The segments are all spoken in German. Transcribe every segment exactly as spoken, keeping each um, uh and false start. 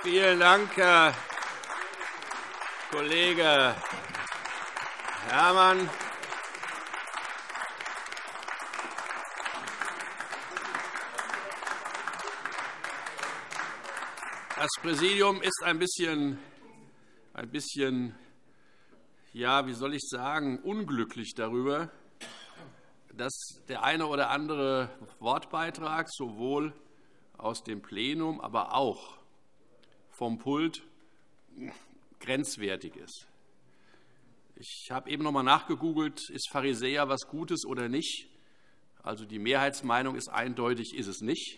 Vielen Dank, Herr Kollege Herrmann. Das Präsidium ist ein bisschen, ein bisschen, ja, wie soll ich sagen, unglücklich darüber, dass der eine oder andere Wortbeitrag sowohl aus dem Plenum, aber auch vom Pult grenzwertig ist. Ich habe eben noch einmal nachgegoogelt, ist Pharisäer was Gutes oder nicht? Also die Mehrheitsmeinung ist eindeutig, ist es nicht.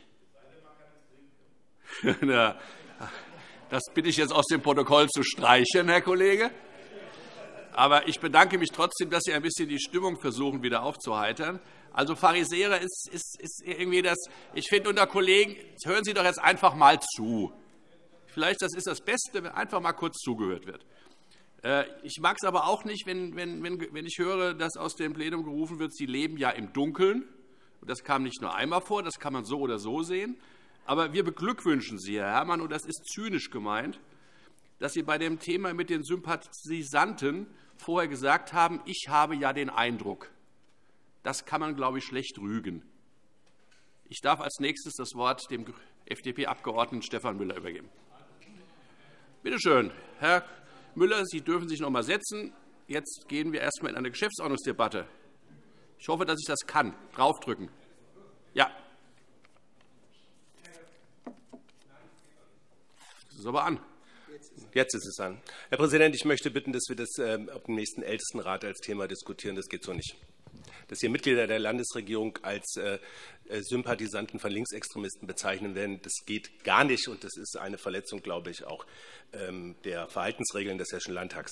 Das bitte ich jetzt aus dem Protokoll zu streichen, Herr Kollege. Aber ich bedanke mich trotzdem, dass Sie ein bisschen die Stimmung versuchen, wieder aufzuheitern. Also Pharisäer ist, ist, ist irgendwie das. Ich finde unter Kollegen, hören Sie doch jetzt einfach mal zu. Vielleicht das ist das Beste, wenn einfach mal kurz zugehört wird. Ich mag es aber auch nicht, wenn, wenn, wenn ich höre, dass aus dem Plenum gerufen wird, Sie leben ja im Dunkeln. Das kam nicht nur einmal vor, das kann man so oder so sehen. Aber wir beglückwünschen Sie, Herr Herrmann, und das ist zynisch gemeint, dass Sie bei dem Thema mit den Sympathisanten vorher gesagt haben, ich habe ja den Eindruck. Das kann man, glaube ich, schlecht rügen. Ich darf als nächstes das Wort dem F D P-Abgeordneten Stefan Müller übergeben. Bitte schön, Herr Müller, Sie dürfen sich noch einmal setzen. Jetzt gehen wir erst einmal in eine Geschäftsordnungsdebatte. Ich hoffe, dass ich das kann. Draufdrücken. Ja. Das ist aber an. Jetzt ist es an. Herr Präsident, ich möchte bitten, dass wir das auf dem nächsten Ältestenrat als Thema diskutieren. Das geht so nicht. Dass hier Mitglieder der Landesregierung als äh, Sympathisanten von Linksextremisten bezeichnen werden, das geht gar nicht. Und das ist eine Verletzung, glaube ich, auch ähm, der Verhaltensregeln des Hessischen Landtags.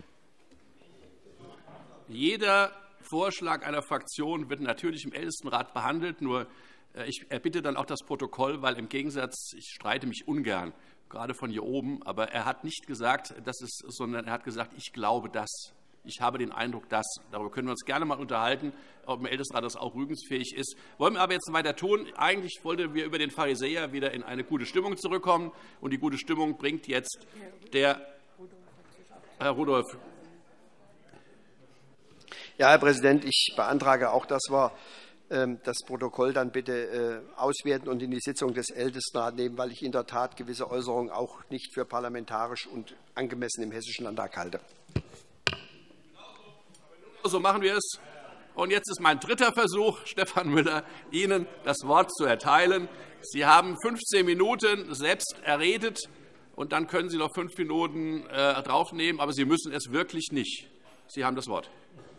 Jeder Vorschlag einer Fraktion wird natürlich im Ältestenrat behandelt. Nur äh, ich erbitte dann auch das Protokoll, weil im Gegensatz, ich streite mich ungern, gerade von hier oben, aber er hat nicht gesagt, dass es, sondern er hat gesagt, ich glaube das. Ich habe den Eindruck, dass. Darüber können wir uns gerne einmal unterhalten, ob im Ältestenrat das auch rügensfähig ist. Wollen wir aber jetzt weiter tun. Eigentlich wollten wir über den Pharisäer wieder in eine gute Stimmung zurückkommen. Und die gute Stimmung bringt jetzt der Herr Rudolph. Ja, Herr Präsident, ich beantrage auch, dass wir das Protokoll dann bitte auswerten und in die Sitzung des Ältestenrats nehmen, weil ich in der Tat gewisse Äußerungen auch nicht für parlamentarisch und angemessen im Hessischen Landtag halte. So machen wir es. Und jetzt ist mein dritter Versuch, Stefan Müller, Ihnen das Wort zu erteilen. Sie haben fünfzehn Minuten selbst erredet, und dann können Sie noch fünf Minuten äh, draufnehmen, aber Sie müssen es wirklich nicht. Sie haben das Wort.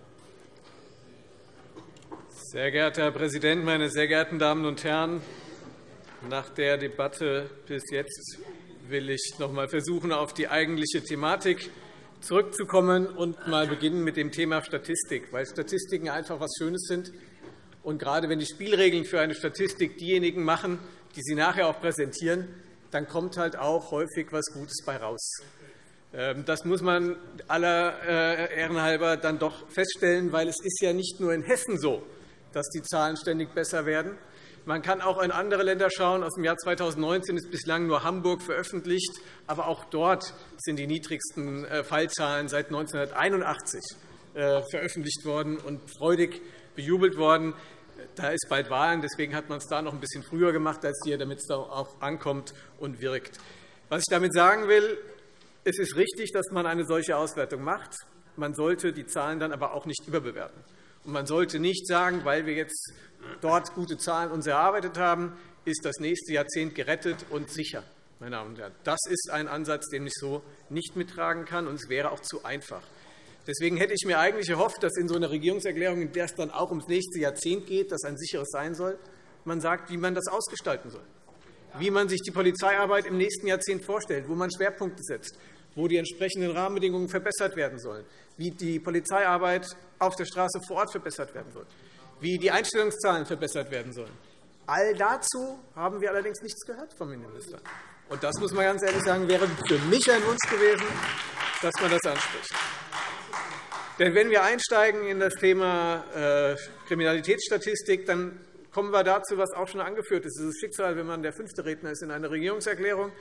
Sehr geehrter Herr Präsident, meine sehr geehrten Damen und Herren! Nach der Debatte bis jetzt will ich noch einmal versuchen, auf die eigentliche Thematik zurückzukommen und mal beginnen mit dem Thema Statistik, weil Statistiken einfach etwas Schönes sind. Und gerade wenn die Spielregeln für eine Statistik diejenigen machen, die sie nachher auch präsentieren, dann kommt halt auch häufig etwas Gutes bei raus. Das muss man aller Ehren halber dann doch feststellen, weil es ist ja nicht nur in Hessen so, dass die Zahlen ständig besser werden. Man kann auch in andere Länder schauen. Aus dem Jahr zweitausendneunzehn ist bislang nur Hamburg veröffentlicht. Aber auch dort sind die niedrigsten Fallzahlen seit neunzehnhunderteinundachtzig veröffentlicht worden und freudig bejubelt worden. Da ist bald Wahlen. Deswegen hat man es da noch ein bisschen früher gemacht als hier, damit es da auch ankommt und wirkt. Was ich damit sagen will, es ist richtig, dass man eine solche Auswertung macht. Man sollte die Zahlen dann aber auch nicht überbewerten. Und man sollte nicht sagen, weil wir jetzt dort gute Zahlen uns erarbeitet haben, ist das nächste Jahrzehnt gerettet und sicher. Meine Damen und Herren, das ist ein Ansatz, den ich so nicht mittragen kann, und es wäre auch zu einfach. Deswegen hätte ich mir eigentlich erhofft, dass in so einer Regierungserklärung, in der es dann auch ums nächste Jahrzehnt geht, das ein sicheres sein soll, man sagt, wie man das ausgestalten soll, wie man sich die Polizeiarbeit im nächsten Jahrzehnt vorstellt, wo man Schwerpunkte setzt, wo die entsprechenden Rahmenbedingungen verbessert werden sollen, wie die Polizeiarbeit auf der Straße vor Ort verbessert werden soll, wie die Einstellungszahlen verbessert werden sollen. All dazu haben wir allerdings nichts gehört vom Innenminister. Und das, muss man ganz ehrlich sagen, wäre für mich ein Wunsch gewesen, dass man das anspricht. Denn wenn wir einsteigen in das Thema Kriminalitätsstatistik, dann kommen wir dazu, was auch schon angeführt ist. Es ist Schicksal, wenn man der fünfte Redner ist in einer Regierungserklärung.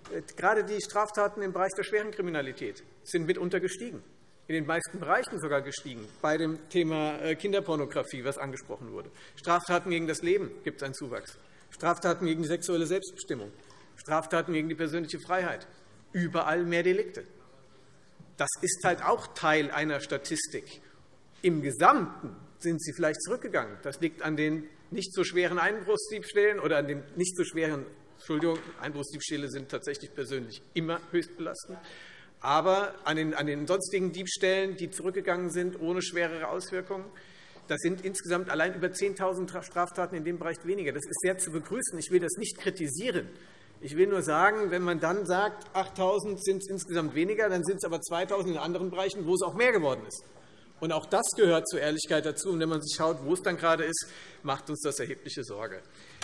Gerade die Straftaten im Bereich der schweren Kriminalität sind mitunter gestiegen, in den meisten Bereichen sogar gestiegen, bei dem Thema Kinderpornografie, was angesprochen wurde. Straftaten gegen das Leben gibt es einen Zuwachs, Straftaten gegen die sexuelle Selbstbestimmung, Straftaten gegen die persönliche Freiheit, überall mehr Delikte. Das ist halt auch Teil einer Statistik. Im Gesamten sind sie vielleicht zurückgegangen. Das liegt an den nicht so schweren Einbruchsdiebstählen oder an den nicht so schweren Entschuldigung, Einbruchsdiebstähle sind tatsächlich persönlich immer höchst belastend. Aber an den, an den sonstigen Diebstählen, die zurückgegangen sind, ohne schwerere Auswirkungen, das sind insgesamt allein über zehntausend Straftaten in dem Bereich weniger. Das ist sehr zu begrüßen. Ich will das nicht kritisieren. Ich will nur sagen, wenn man dann sagt, achttausend sind es insgesamt weniger, dann sind es aber zweitausend in anderen Bereichen, wo es auch mehr geworden ist. Und auch das gehört zur Ehrlichkeit dazu. Und wenn man sich schaut, wo es dann gerade ist, macht uns das erhebliche Sorge.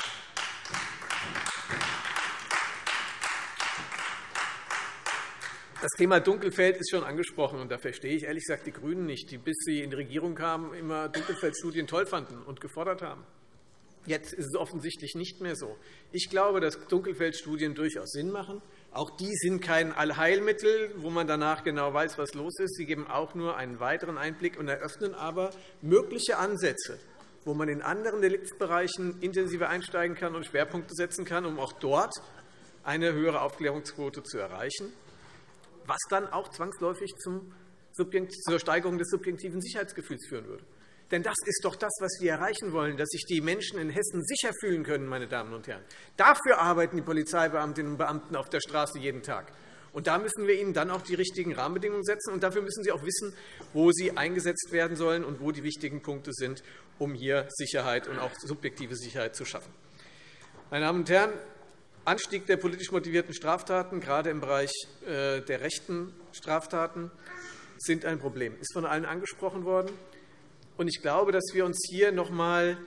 Das Thema Dunkelfeld ist schon angesprochen, und da verstehe ich ehrlich gesagt die GRÜNEN nicht, die, bis sie in die Regierung kamen, immer Dunkelfeldstudien toll fanden und gefordert haben. Jetzt ist es offensichtlich nicht mehr so. Ich glaube, dass Dunkelfeldstudien durchaus Sinn machen. Auch die sind kein Allheilmittel, wo man danach genau weiß, was los ist. Sie geben auch nur einen weiteren Einblick und eröffnen aber mögliche Ansätze, wo man in anderen Deliktsbereichen intensiver einsteigen kann und Schwerpunkte setzen kann, um auch dort eine höhere Aufklärungsquote zu erreichen, was dann auch zwangsläufig zum zur Steigerung des subjektiven Sicherheitsgefühls führen würde. Denn das ist doch das, was wir erreichen wollen, dass sich die Menschen in Hessen sicher fühlen können, meine Damen und Herren. Dafür arbeiten die Polizeibeamtinnen und Beamten auf der Straße jeden Tag. Und da müssen wir ihnen dann auch die richtigen Rahmenbedingungen setzen. Und dafür müssen sie auch wissen, wo sie eingesetzt werden sollen und wo die wichtigen Punkte sind, um hier Sicherheit und auch subjektive Sicherheit zu schaffen. Meine Damen und Herren, Anstieg der politisch motivierten Straftaten, gerade im Bereich der rechten Straftaten, sind ein Problem. Das ist von allen angesprochen worden. Und ich glaube, dass wir uns hier noch einmal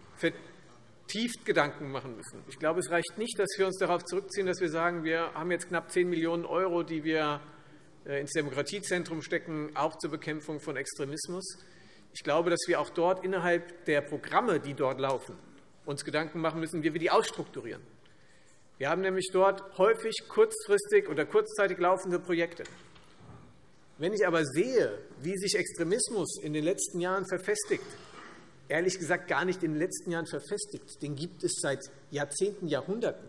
vertieft Gedanken machen müssen. Ich glaube, es reicht nicht, dass wir uns darauf zurückziehen, dass wir sagen, wir haben jetzt knapp zehn Millionen €, die wir ins Demokratiezentrum stecken, auch zur Bekämpfung von Extremismus. Ich glaube, dass wir auch dort innerhalb der Programme, die dort laufen, uns Gedanken machen müssen, wie wir die ausstrukturieren. Wir haben nämlich dort häufig kurzfristig oder kurzzeitig laufende Projekte. Wenn ich aber sehe, wie sich Extremismus in den letzten Jahren verfestigt, ehrlich gesagt gar nicht in den letzten Jahren verfestigt, den gibt es seit Jahrzehnten, Jahrhunderten.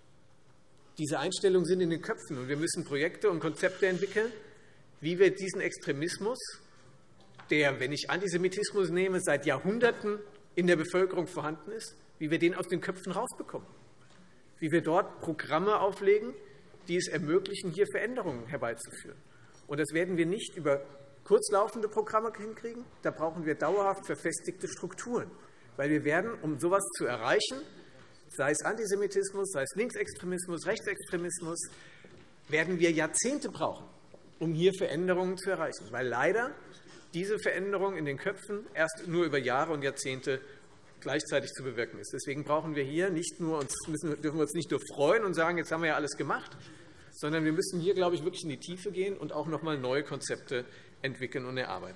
Diese Einstellungen sind in den Köpfen, und wir müssen Projekte und Konzepte entwickeln, wie wir diesen Extremismus, der, wenn ich Antisemitismus nehme, seit Jahrhunderten in der Bevölkerung vorhanden ist, wie wir den aus den Köpfen rausbekommen. Wie wir dort Programme auflegen, die es ermöglichen, hier Veränderungen herbeizuführen. Und das werden wir nicht über kurzlaufende Programme hinkriegen. Da brauchen wir dauerhaft verfestigte Strukturen. Weil wir werden, um so etwas zu erreichen, sei es Antisemitismus, sei es Linksextremismus, Rechtsextremismus, werden wir Jahrzehnte brauchen, um hier Veränderungen zu erreichen. Weil leider diese Veränderung in den Köpfen erst nur über Jahre und Jahrzehnte gleichzeitig zu bewirken ist. Deswegen brauchen wir hier nicht nur uns, müssen, dürfen wir uns nicht nur freuen und sagen, jetzt haben wir ja alles gemacht, sondern wir müssen hier, glaube ich, wirklich in die Tiefe gehen und auch noch einmal neue Konzepte entwickeln und erarbeiten.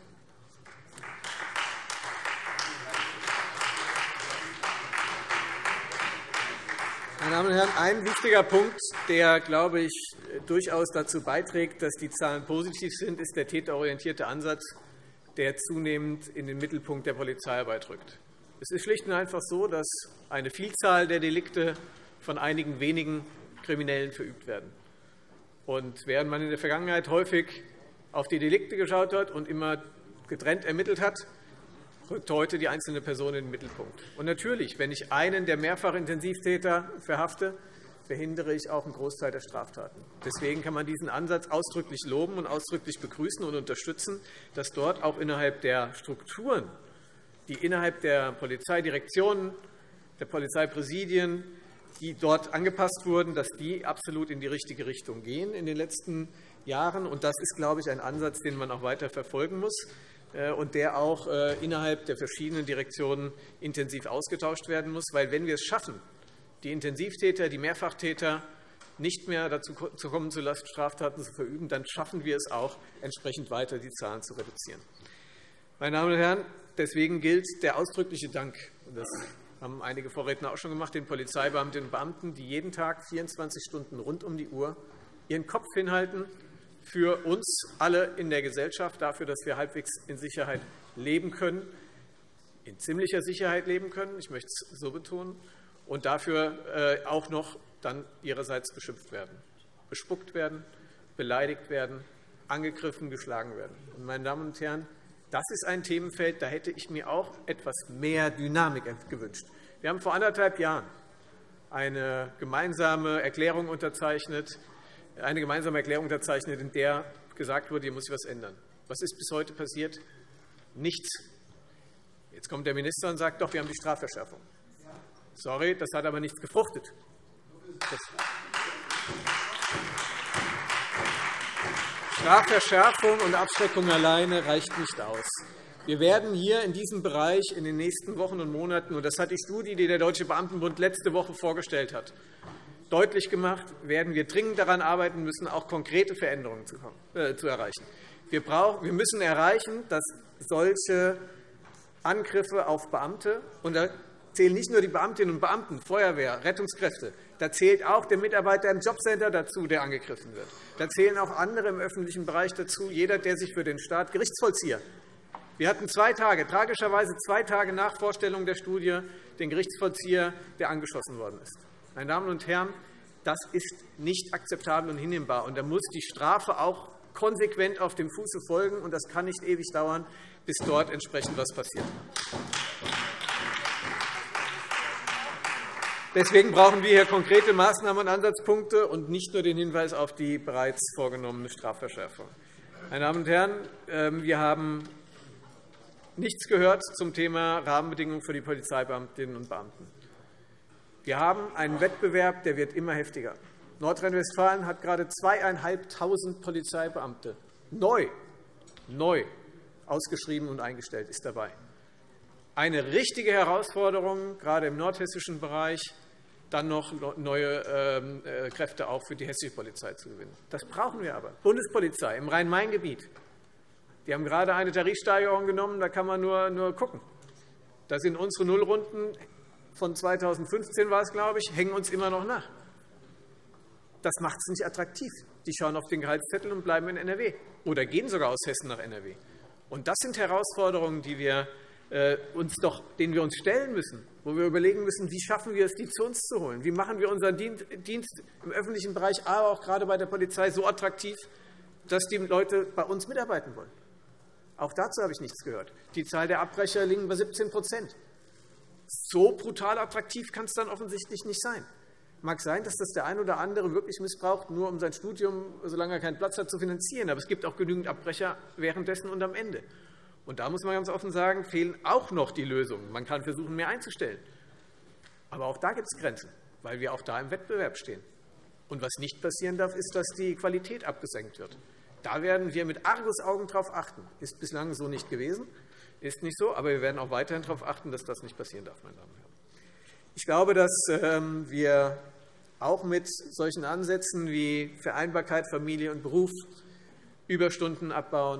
Meine Damen und Herren, ein wichtiger Punkt, der, glaube ich, durchaus dazu beiträgt, dass die Zahlen positiv sind, ist der täterorientierte Ansatz, der zunehmend in den Mittelpunkt der Polizeiarbeit rückt. Es ist schlicht und einfach so, dass eine Vielzahl der Delikte von einigen wenigen Kriminellen verübt werden. Und während man in der Vergangenheit häufig auf die Delikte geschaut hat und immer getrennt ermittelt hat, rückt heute die einzelne Person in den Mittelpunkt. Und natürlich, wenn ich einen der Mehrfachintensivtäter verhafte, verhindere ich auch einen Großteil der Straftaten. Deswegen kann man diesen Ansatz ausdrücklich loben und ausdrücklich begrüßen und unterstützen, dass dort auch innerhalb der Strukturen, die innerhalb der Polizeidirektionen, der Polizeipräsidien, die dort angepasst wurden, dass die absolut in die richtige Richtung gehen in den letzten Jahren. Und das ist, glaube ich, ein Ansatz, den man auch weiter verfolgen muss und der auch innerhalb der verschiedenen Direktionen intensiv ausgetauscht werden muss. Weil wenn wir es schaffen, die Intensivtäter, die Mehrfachtäter nicht mehr dazu kommen zu lassen, Straftaten zu verüben, dann schaffen wir es auch, entsprechend weiter die Zahlen zu reduzieren. Meine Damen und Herren, deswegen gilt der ausdrückliche Dank, und das haben einige Vorredner auch schon gemacht, den Polizeibeamtinnen und Beamten, die jeden Tag vierundzwanzig Stunden rund um die Uhr ihren Kopf hinhalten für uns alle in der Gesellschaft, dafür, dass wir halbwegs in Sicherheit leben können, in ziemlicher Sicherheit leben können, ich möchte es so betonen, und dafür auch noch dann ihrerseits beschimpft werden, bespuckt werden, beleidigt werden, angegriffen, geschlagen werden. Und, meine Damen und Herren, das ist ein Themenfeld, da hätte ich mir auch etwas mehr Dynamik gewünscht. Wir haben vor anderthalb Jahren eine gemeinsame Erklärung unterzeichnet, eine gemeinsame Erklärung unterzeichnet, in der gesagt wurde, hier muss sich etwas ändern. Was ist bis heute passiert? Nichts. Jetzt kommt der Minister und sagt, doch, wir haben die Strafverschärfung. Sorry, das hat aber nichts gefruchtet. Das Strafverschärfung und Abschreckung alleine reicht nicht aus. Wir werden hier in diesem Bereich in den nächsten Wochen und Monaten, und das hat die Studie, die der Deutsche Beamtenbund letzte Woche vorgestellt hat, deutlich gemacht, werden wir dringend daran arbeiten müssen, auch konkrete Veränderungen zu, äh, zu erreichen. Wir, brauchen, wir müssen erreichen, dass solche Angriffe auf Beamte, und da zählen nicht nur die Beamtinnen und Beamten, Feuerwehr, Rettungskräfte, da zählt auch der Mitarbeiter im Jobcenter dazu, der angegriffen wird. Da zählen auch andere im öffentlichen Bereich dazu, jeder, der sich für den Staat Gerichtsvollzieher. Wir hatten zwei Tage, tragischerweise zwei Tage nach Vorstellung der Studie, den Gerichtsvollzieher, der angeschossen worden ist. Meine Damen und Herren, das ist nicht akzeptabel und hinnehmbar. Und da muss die Strafe auch konsequent auf dem Fuße folgen. Und das kann nicht ewig dauern, bis dort entsprechend etwas passiert. Deswegen brauchen wir hier konkrete Maßnahmen und Ansatzpunkte und nicht nur den Hinweis auf die bereits vorgenommene Strafverschärfung. Meine Damen und Herren, wir haben nichts gehört zum Thema Rahmenbedingungen für die Polizeibeamtinnen und Beamten. Wir haben einen Wettbewerb, der wird immer heftiger. Nordrhein-Westfalen hat gerade zweieinhalbtausend Polizeibeamte neu, neu ausgeschrieben und eingestellt, ist dabei. Eine richtige Herausforderung, gerade im nordhessischen Bereich, dann noch neue Kräfte auch für die hessische Polizei zu gewinnen. Das brauchen wir aber. Bundespolizei im Rhein-Main-Gebiet. Die haben gerade eine Tarifsteigerung genommen, da kann man nur, nur gucken. Da sind unsere Nullrunden von zweitausendfünfzehn, war es, glaube ich, hängen uns immer noch nach. Das macht es nicht attraktiv. Die schauen auf den Gehaltszettel und bleiben in N R W oder gehen sogar aus Hessen nach N R W. Und das sind Herausforderungen, die wir, äh, uns doch, denen wir uns stellen müssen, wo wir überlegen müssen, wie schaffen wir es, die zu uns zu holen? Wie machen wir unseren Dienst im öffentlichen Bereich, aber auch gerade bei der Polizei so attraktiv, dass die Leute bei uns mitarbeiten wollen? Auch dazu habe ich nichts gehört. Die Zahl der Abbrecher liegt bei siebzehn Prozent. So brutal attraktiv kann es dann offensichtlich nicht sein. Mag sein, dass das der ein oder andere wirklich missbraucht, nur um sein Studium, solange er keinen Platz hat, zu finanzieren. Aber es gibt auch genügend Abbrecher währenddessen und am Ende. Und da muss man ganz offen sagen, fehlen auch noch die Lösungen. Man kann versuchen, mehr einzustellen. Aber auch da gibt es Grenzen, weil wir auch da im Wettbewerb stehen. Und was nicht passieren darf, ist, dass die Qualität abgesenkt wird. Da werden wir mit Argusaugen darauf achten. Ist bislang so nicht gewesen, ist nicht so, aber wir werden auch weiterhin darauf achten, dass das nicht passieren darf, meine Damen und Herren. Ich glaube, dass wir auch mit solchen Ansätzen wie Vereinbarkeit Familie und Beruf, Überstunden abbauen,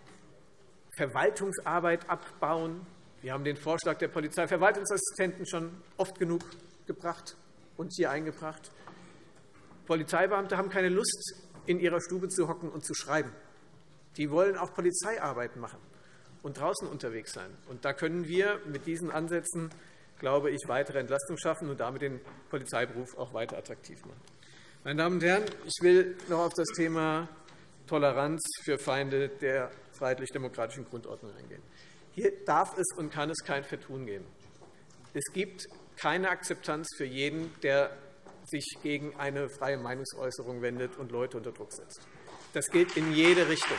Verwaltungsarbeit abbauen. Wir haben den Vorschlag der Polizeiverwaltungsassistenten schon oft genug gebracht und hier eingebracht. Polizeibeamte haben keine Lust, in ihrer Stube zu hocken und zu schreiben. Die wollen auch Polizeiarbeit machen und draußen unterwegs sein. Und da können wir mit diesen Ansätzen, glaube ich, weitere Entlastung schaffen und damit den Polizeiberuf auch weiter attraktiv machen. Meine Damen und Herren, ich will noch auf das Thema Toleranz für Feinde der freiheitlich-demokratischen Grundordnung eingehen. Hier darf es und kann es kein Vertun geben. Es gibt keine Akzeptanz für jeden, der sich gegen eine freie Meinungsäußerung wendet und Leute unter Druck setzt. Das gilt in jede Richtung.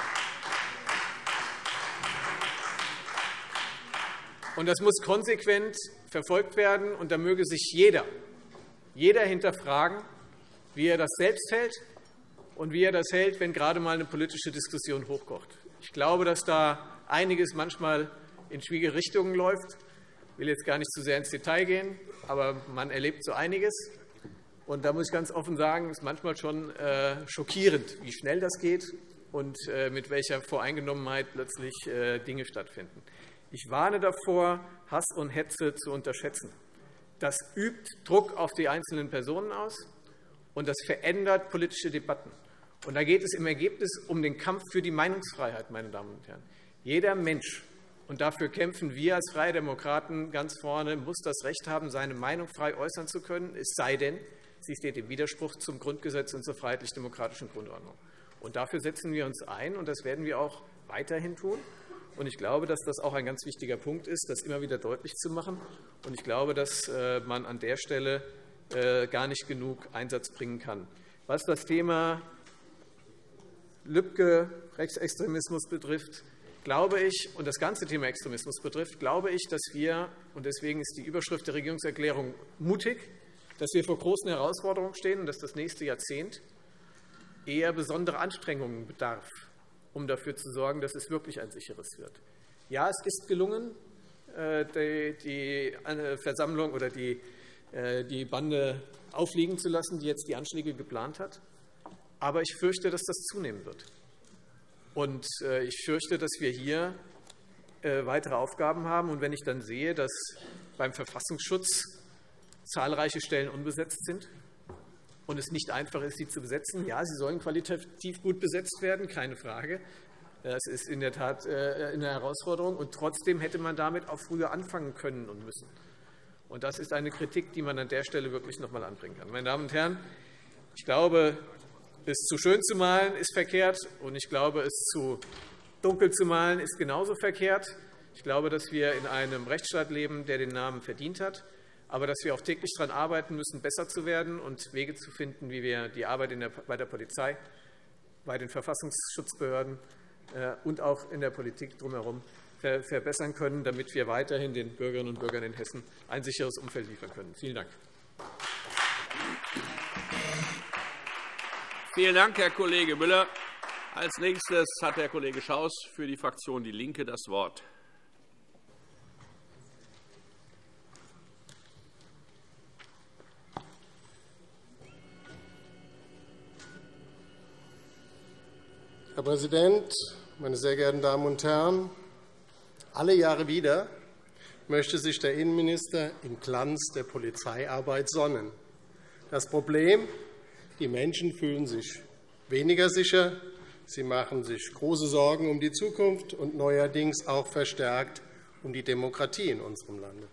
Und das muss konsequent verfolgt werden. Und da möge sich jeder, jeder hinterfragen, wie er das selbst hält und wie er das hält, wenn gerade mal eine politische Diskussion hochkocht. Ich glaube, dass da einiges manchmal in schwierige Richtungen läuft. Ich will jetzt gar nicht zu sehr ins Detail gehen, aber man erlebt so einiges. Und da muss ich ganz offen sagen, es ist manchmal schon äh, schockierend, wie schnell das geht und äh, mit welcher Voreingenommenheit plötzlich äh, Dinge stattfinden. Ich warne davor, Hass und Hetze zu unterschätzen. Das übt Druck auf die einzelnen Personen aus, und das verändert politische Debatten. Und da geht es im Ergebnis um den Kampf für die Meinungsfreiheit, meine Damen und Herren. Jeder Mensch, und dafür kämpfen wir als Freie Demokraten ganz vorne, muss das Recht haben, seine Meinung frei äußern zu können, es sei denn, sie steht im Widerspruch zum Grundgesetz und zur freiheitlich-demokratischen Grundordnung. Und dafür setzen wir uns ein, und das werden wir auch weiterhin tun. Und ich glaube, dass das auch ein ganz wichtiger Punkt ist, das immer wieder deutlich zu machen. Und ich glaube, dass man an der Stelle gar nicht genug Einsatz bringen kann. Was das Thema Lübcke, Rechtsextremismus betrifft, glaube ich, und das ganze Thema Extremismus betrifft, glaube ich, dass wir, und deswegen ist die Überschrift der Regierungserklärung mutig, dass wir vor großen Herausforderungen stehen und dass das nächste Jahrzehnt eher besondere Anstrengungen bedarf, um dafür zu sorgen, dass es wirklich ein sicheres wird. Ja, es ist gelungen, die Versammlung oder die die Bande aufliegen zu lassen, die jetzt die Anschläge geplant hat. Aber ich fürchte, dass das zunehmen wird. Und ich fürchte, dass wir hier weitere Aufgaben haben. Und wenn ich dann sehe, dass beim Verfassungsschutz zahlreiche Stellen unbesetzt sind und es nicht einfach ist, sie zu besetzen, ja, sie sollen qualitativ gut besetzt werden, keine Frage. Das ist in der Tat eine Herausforderung. Und trotzdem hätte man damit auch früher anfangen können und müssen. Und das ist eine Kritik, die man an der Stelle wirklich noch einmal anbringen kann. Meine Damen und Herren, ich glaube, es zu schön zu malen ist verkehrt, und ich glaube, es zu dunkel zu malen ist genauso verkehrt. Ich glaube, dass wir in einem Rechtsstaat leben, der den Namen verdient hat, aber dass wir auch täglich daran arbeiten müssen, besser zu werden und Wege zu finden, wie wir die Arbeit in der, bei der Polizei, bei den Verfassungsschutzbehörden und auch in der Politik drumherum verbessern können, damit wir weiterhin den Bürgerinnen und Bürgern in Hessen ein sicheres Umfeld liefern können. Vielen Dank. Vielen Dank, Herr Kollege Müller. Als Nächstes hat Herr Kollege Schaus für die Fraktion DIE LINKE das Wort. Herr Präsident, meine sehr geehrten Damen und Herren! Alle Jahre wieder möchte sich der Innenminister im Glanz der Polizeiarbeit sonnen. Das Problem: Die Menschen fühlen sich weniger sicher, sie machen sich große Sorgen um die Zukunft und neuerdings auch verstärkt um die Demokratie in unserem Lande.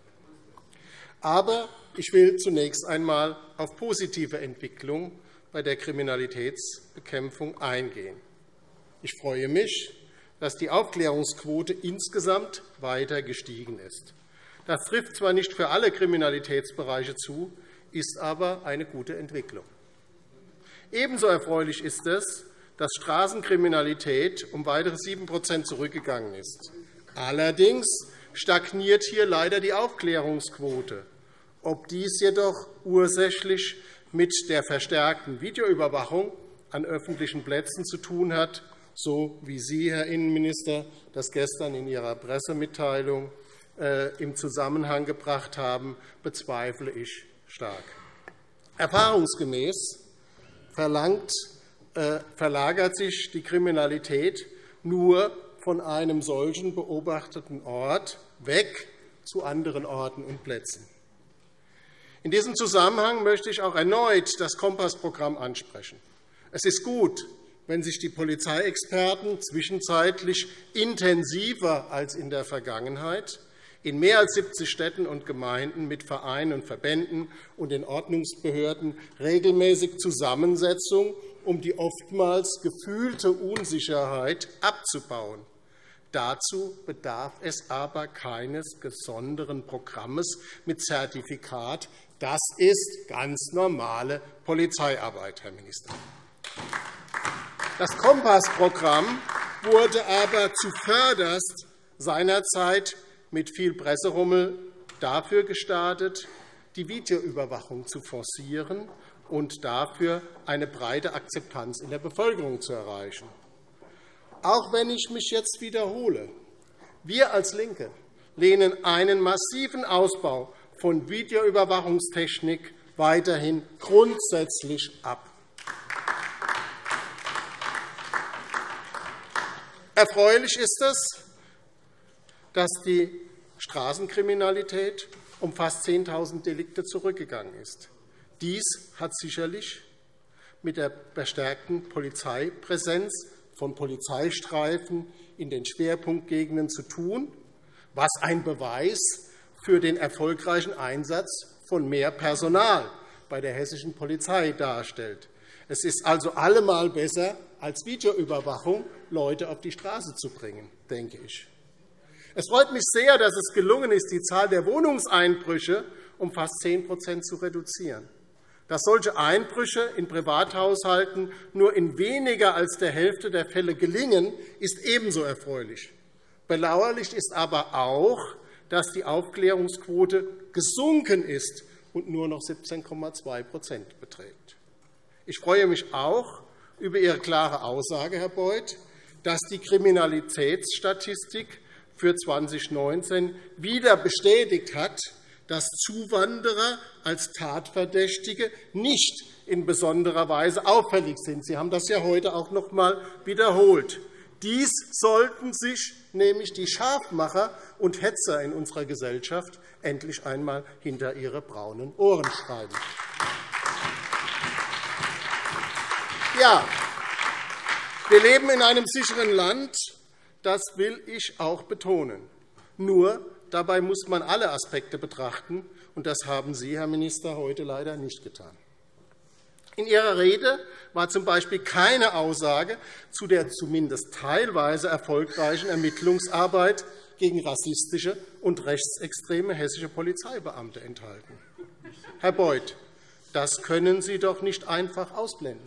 Aber ich will zunächst einmal auf positive Entwicklungen bei der Kriminalitätsbekämpfung eingehen. Ich freue mich, dass die Aufklärungsquote insgesamt weiter gestiegen ist. Das trifft zwar nicht für alle Kriminalitätsbereiche zu, ist aber eine gute Entwicklung. Ebenso erfreulich ist es, dass Straßenkriminalität um weitere sieben Prozent zurückgegangen ist. Allerdings stagniert hier leider die Aufklärungsquote. Ob dies jedoch ursächlich mit der verstärkten Videoüberwachung an öffentlichen Plätzen zu tun hat, so wie Sie, Herr Innenminister, das gestern in Ihrer Pressemitteilung im Zusammenhang gebracht haben, bezweifle ich stark. Erfahrungsgemäß verlangt, äh, verlagert sich die Kriminalität nur von einem solchen beobachteten Ort weg zu anderen Orten und Plätzen. In diesem Zusammenhang möchte ich auch erneut das Kompass-Programm ansprechen. Es ist gut, wenn sich die Polizeiexperten zwischenzeitlich intensiver als in der Vergangenheit in mehr als siebzig Städten und Gemeinden mit Vereinen und Verbänden und den Ordnungsbehörden regelmäßig zusammensetzen, um die oftmals gefühlte Unsicherheit abzubauen. Dazu bedarf es aber keines besonderen Programmes mit Zertifikat. Das ist ganz normale Polizeiarbeit, Herr Minister. Das Kompass-Programm wurde aber zuvörderst seinerzeit mit viel Presserummel dafür gestartet, die Videoüberwachung zu forcieren und dafür eine breite Akzeptanz in der Bevölkerung zu erreichen. Auch wenn ich mich jetzt wiederhole, wir als LINKE lehnen einen massiven Ausbau von Videoüberwachungstechnik weiterhin grundsätzlich ab. Erfreulich ist es, dass die Straßenkriminalität um fast zehntausend Delikte zurückgegangen ist. Dies hat sicherlich mit der verstärkten Polizeipräsenz von Polizeistreifen in den Schwerpunktgegenden zu tun, was ein Beweis für den erfolgreichen Einsatz von mehr Personal bei der hessischen Polizei darstellt. Es ist also allemal besser, als Videoüberwachung Leute auf die Straße zu bringen, denke ich. Es freut mich sehr, dass es gelungen ist, die Zahl der Wohnungseinbrüche um fast zehn Prozent zu reduzieren. Dass solche Einbrüche in Privathaushalten nur in weniger als der Hälfte der Fälle gelingen, ist ebenso erfreulich. Bedauerlich ist aber auch, dass die Aufklärungsquote gesunken ist und nur noch siebzehn Komma zwei Prozent beträgt. Ich freue mich auch über Ihre klare Aussage, Herr Beuth, dass die Kriminalitätsstatistik für zweitausendneunzehn wieder bestätigt hat, dass Zuwanderer als Tatverdächtige nicht in besonderer Weise auffällig sind. Sie haben das ja heute auch noch einmal wiederholt. Dies sollten sich nämlich die Scharfmacher und Hetzer in unserer Gesellschaft endlich einmal hinter ihre braunen Ohren schreiben. Ja, wir leben in einem sicheren Land. Das will ich auch betonen. Nur dabei muss man alle Aspekte betrachten, und das haben Sie, Herr Minister, heute leider nicht getan. In Ihrer Rede war z. B. keine Aussage zu der zumindest teilweise erfolgreichen Ermittlungsarbeit gegen rassistische und rechtsextreme hessische Polizeibeamte enthalten. Herr Beuth, das können Sie doch nicht einfach ausblenden.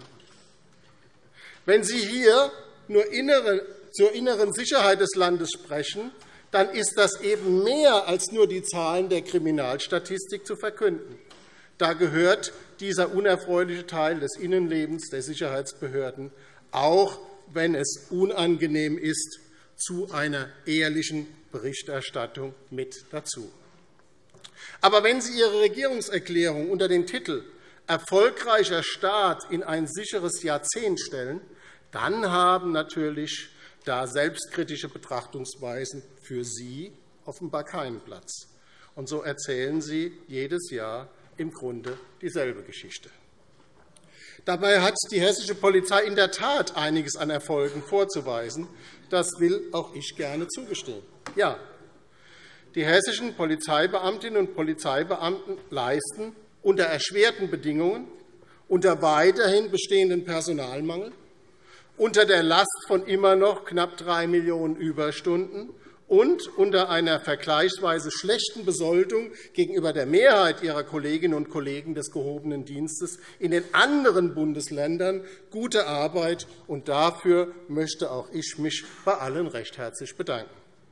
Wenn Sie hier nur innere, zur inneren Sicherheit des Landes sprechen, dann ist das eben mehr als nur die Zahlen der Kriminalstatistik zu verkünden. Da gehört dieser unerfreuliche Teil des Innenlebens der Sicherheitsbehörden, auch wenn es unangenehm ist, zu einer ehrlichen Berichterstattung mit dazu. Aber wenn Sie Ihre Regierungserklärung unter den Titel »Erfolgreicher Staat in ein sicheres Jahrzehnt« stellen, dann haben natürlich da selbstkritische Betrachtungsweisen für Sie offenbar keinen Platz. Und so erzählen Sie jedes Jahr im Grunde dieselbe Geschichte. Dabei hat die hessische Polizei in der Tat einiges an Erfolgen vorzuweisen. Das will auch ich gerne zugestehen. Ja, die hessischen Polizeibeamtinnen und Polizeibeamten leisten unter erschwerten Bedingungen, unter weiterhin bestehenden Personalmangel, unter der Last von immer noch knapp drei Millionen Überstunden und unter einer vergleichsweise schlechten Besoldung gegenüber der Mehrheit ihrer Kolleginnen und Kollegen des gehobenen Dienstes in den anderen Bundesländern gute Arbeit. Und dafür möchte auch ich mich bei allen recht herzlich bedanken.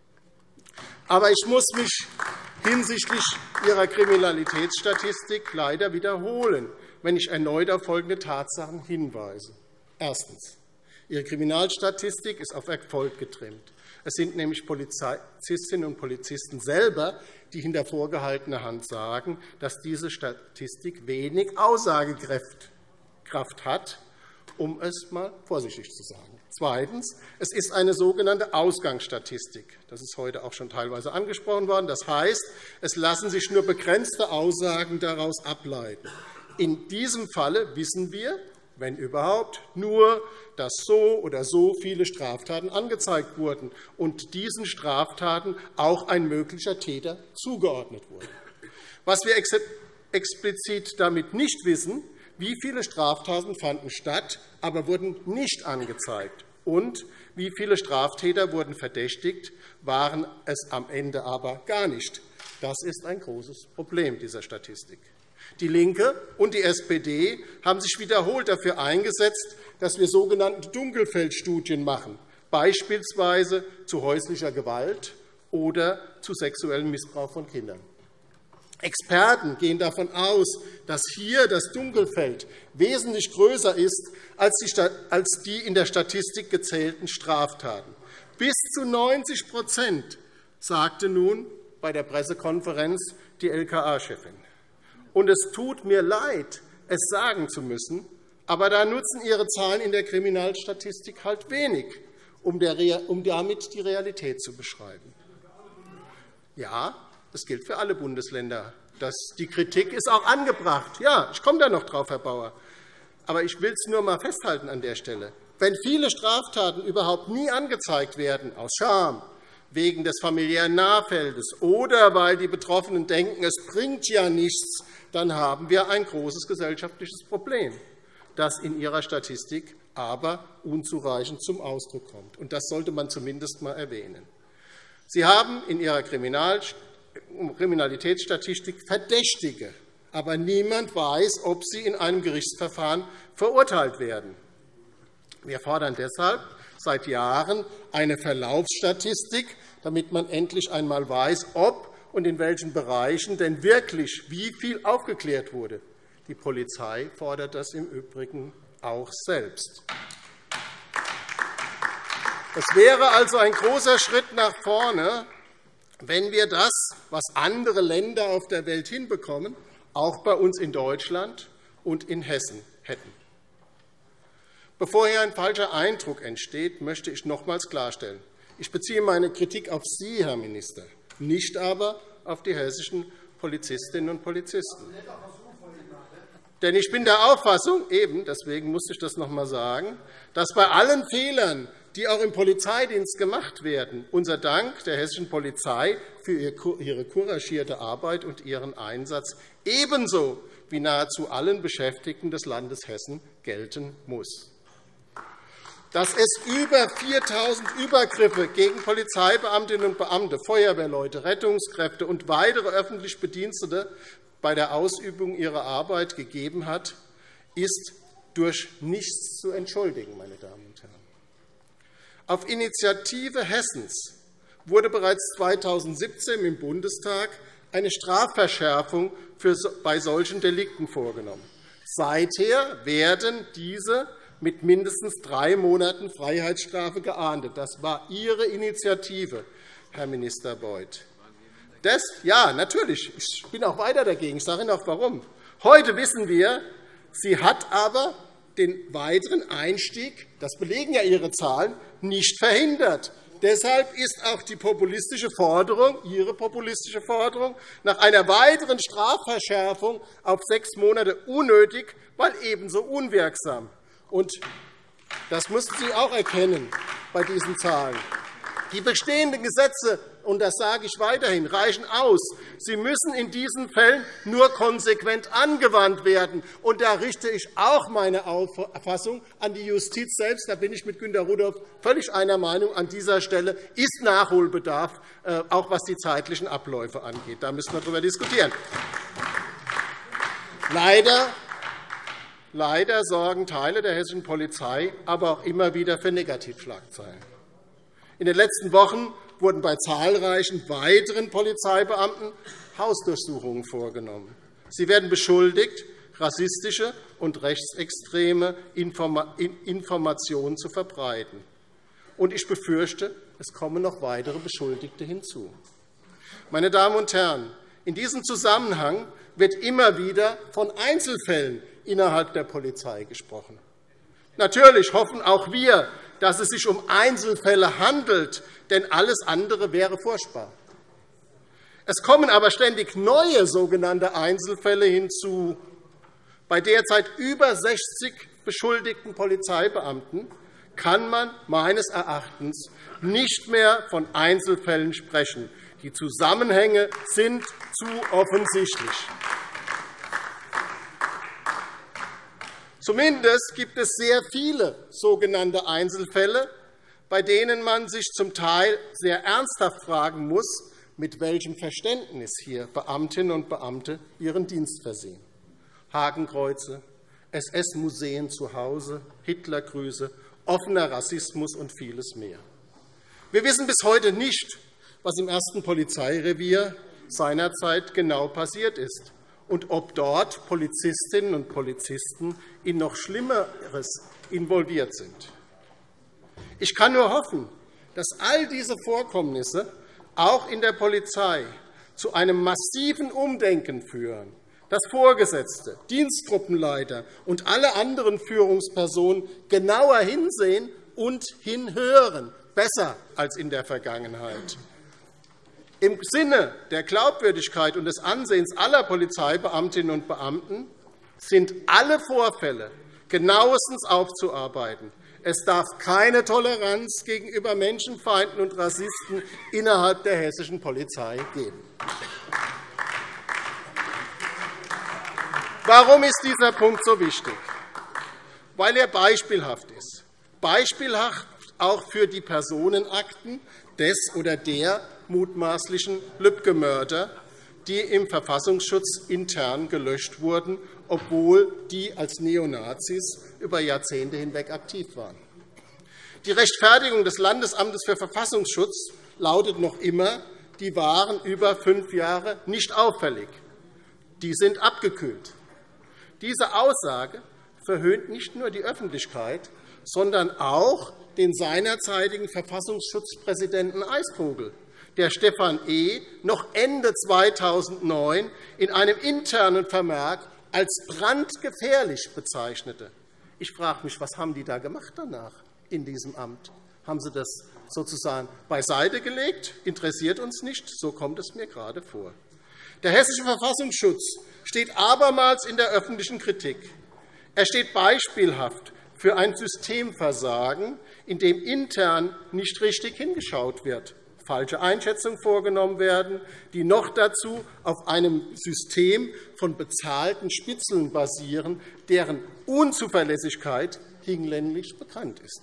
Aber ich muss mich hinsichtlich Ihrer Kriminalitätsstatistik leider wiederholen, wenn ich erneut auf folgende Tatsachen hinweise. Erstens. Ihre Kriminalstatistik ist auf Erfolg getrimmt. Es sind nämlich Polizistinnen und Polizisten selber, die hinter vorgehaltener Hand sagen, dass diese Statistik wenig Aussagekraft hat, um es einmal vorsichtig zu sagen. Zweitens. Es ist eine sogenannte Ausgangsstatistik. Das ist heute auch schon teilweise angesprochen worden. Das heißt, es lassen sich nur begrenzte Aussagen daraus ableiten. In diesem Falle wissen wir, wenn überhaupt, nur, dass so oder so viele Straftaten angezeigt wurden und diesen Straftaten auch ein möglicher Täter zugeordnet wurde. Was wir explizit damit nicht wissen, wie viele Straftaten fanden statt, aber wurden nicht angezeigt, und wie viele Straftäter wurden verdächtigt, waren es am Ende aber gar nicht. Das ist ein großes Problem dieser Statistik. Die LINKE und die S P D haben sich wiederholt dafür eingesetzt, dass wir sogenannte Dunkelfeldstudien machen, beispielsweise zu häuslicher Gewalt oder zu sexuellem Missbrauch von Kindern. Experten gehen davon aus, dass hier das Dunkelfeld wesentlich größer ist als die in der Statistik gezählten Straftaten. Bis zu neunzig Prozent, sagte nun bei der Pressekonferenz die L K A-Chefin. Und es tut mir leid, es sagen zu müssen, aber da nutzen Ihre Zahlen in der Kriminalstatistik halt wenig, um damit die Realität zu beschreiben. Ja, das gilt für alle Bundesländer. Das, die Kritik ist auch angebracht. Ja, ich komme da noch drauf, Herr Bauer. Aber ich will es nur einmal festhalten an der Stelle. Wenn viele Straftaten überhaupt nie angezeigt werden, aus Scham, wegen des familiären Nahfeldes oder weil die Betroffenen denken, es bringt ja nichts, dann haben wir ein großes gesellschaftliches Problem, das in Ihrer Statistik aber unzureichend zum Ausdruck kommt. Und das sollte man zumindest einmal erwähnen. Sie haben in Ihrer Kriminalitätsstatistik Verdächtige, aber niemand weiß, ob sie in einem Gerichtsverfahren verurteilt werden. Wir fordern deshalb seit Jahren eine Verlaufsstatistik, damit man endlich einmal weiß, ob und in welchen Bereichen denn wirklich wie viel aufgeklärt wurde. Die Polizei fordert das im Übrigen auch selbst. Es wäre also ein großer Schritt nach vorne, wenn wir das, was andere Länder auf der Welt hinbekommen, auch bei uns in Deutschland und in Hessen hätten. Bevor hier ein falscher Eindruck entsteht, möchte ich nochmals klarstellen, ich beziehe meine Kritik auf Sie, Herr Minister, nicht aber auf die hessischen Polizistinnen und Polizisten. Denn ich bin der Auffassung, eben, deswegen muss ich das noch einmal sagen, dass bei allen Fehlern, die auch im Polizeidienst gemacht werden, unser Dank der hessischen Polizei für ihre couragierte Arbeit und ihren Einsatz ebenso wie nahezu allen Beschäftigten des Landes Hessen gelten muss. Dass es über viertausend Übergriffe gegen Polizeibeamtinnen und Beamte, Feuerwehrleute, Rettungskräfte und weitere öffentliche Bedienstete bei der Ausübung ihrer Arbeit gegeben hat, ist durch nichts zu entschuldigen, meine Damen und Herren. Auf Initiative Hessens wurde bereits zweitausendsiebzehn im Bundestag eine Strafverschärfung für bei solchen Delikten vorgenommen. Seither werden diese mit mindestens drei Monaten Freiheitsstrafe geahndet. Das war Ihre Initiative, Herr Minister Beuth. Das, ja, natürlich. Ich bin auch weiter dagegen. Ich sage Ihnen auch, warum. Heute wissen wir, sie hat aber den weiteren Einstieg, das belegen ja Ihre Zahlen, nicht verhindert. Deshalb ist auch die populistische Forderung, Ihre populistische Forderung nach einer weiteren Strafverschärfung auf sechs Monate unnötig, weil ebenso unwirksam. Und das müssen Sie auch erkennen bei diesen Zahlen. Die bestehenden Gesetze, und das sage ich weiterhin, reichen aus. Sie müssen in diesen Fällen nur konsequent angewandt werden. Und da richte ich auch meine Auffassung an die Justiz selbst. Da bin ich mit Günter Rudolph völlig einer Meinung. An dieser Stelle ist Nachholbedarf, auch was die zeitlichen Abläufe angeht. Da müssen wir darüber diskutieren. Leider Leider sorgen Teile der hessischen Polizei aber auch immer wieder für Negativschlagzeilen. In den letzten Wochen wurden bei zahlreichen weiteren Polizeibeamten Hausdurchsuchungen vorgenommen. Sie werden beschuldigt, rassistische und rechtsextreme Informationen zu verbreiten. Und ich befürchte, es kommen noch weitere Beschuldigte hinzu. Meine Damen und Herren, in diesem Zusammenhang wird immer wieder von Einzelfällen innerhalb der Polizei gesprochen. Natürlich hoffen auch wir, dass es sich um Einzelfälle handelt, denn alles andere wäre furchtbar. Es kommen aber ständig neue sogenannte Einzelfälle hinzu. Bei derzeit über sechzig beschuldigten Polizeibeamten kann man meines Erachtens nicht mehr von Einzelfällen sprechen. Die Zusammenhänge sind zu offensichtlich. Zumindest gibt es sehr viele sogenannte Einzelfälle, bei denen man sich zum Teil sehr ernsthaft fragen muss, mit welchem Verständnis hier Beamtinnen und Beamte ihren Dienst versehen. Hakenkreuze, S S-Museen zu Hause, Hitlergrüße, offener Rassismus und vieles mehr. Wir wissen bis heute nicht, was im ersten Polizeirevier seinerzeit genau passiert ist und ob dort Polizistinnen und Polizisten in noch Schlimmeres involviert sind. Ich kann nur hoffen, dass all diese Vorkommnisse auch in der Polizei zu einem massiven Umdenken führen, dass Vorgesetzte, Dienstgruppenleiter und alle anderen Führungspersonen genauer hinsehen und hinhören, besser als in der Vergangenheit. Im Sinne der Glaubwürdigkeit und des Ansehens aller Polizeibeamtinnen und Beamten sind alle Vorfälle genauestens aufzuarbeiten. Es darf keine Toleranz gegenüber Menschenfeinden und Rassisten innerhalb der hessischen Polizei geben. Warum ist dieser Punkt so wichtig? Weil er beispielhaft ist. Beispielhaft auch für die Personenakten des oder der mutmaßlichen Lübcke-Mörder, die im Verfassungsschutz intern gelöscht wurden, obwohl die als Neonazis über Jahrzehnte hinweg aktiv waren. Die Rechtfertigung des Landesamtes für Verfassungsschutz lautet noch immer, die waren über fünf Jahre nicht auffällig. Die sind abgekühlt. Diese Aussage verhöhnt nicht nur die Öffentlichkeit, sondern auch den seinerzeitigen Verfassungsschutzpräsidenten Eisvogel, der Stefan E. noch Ende zweitausendneun in einem internen Vermerk als brandgefährlich bezeichnete. Ich frage mich, was haben die da gemacht danach in diesem Amt? Haben Sie das sozusagen beiseite gelegt? Interessiert uns nicht? So kommt es mir gerade vor. Der hessische Verfassungsschutz steht abermals in der öffentlichen Kritik. Er steht beispielhaft für ein Systemversagen, in dem intern nicht richtig hingeschaut wird, falsche Einschätzungen vorgenommen werden, die noch dazu auf einem System von bezahlten Spitzeln basieren, deren Unzuverlässigkeit hinlänglich bekannt ist.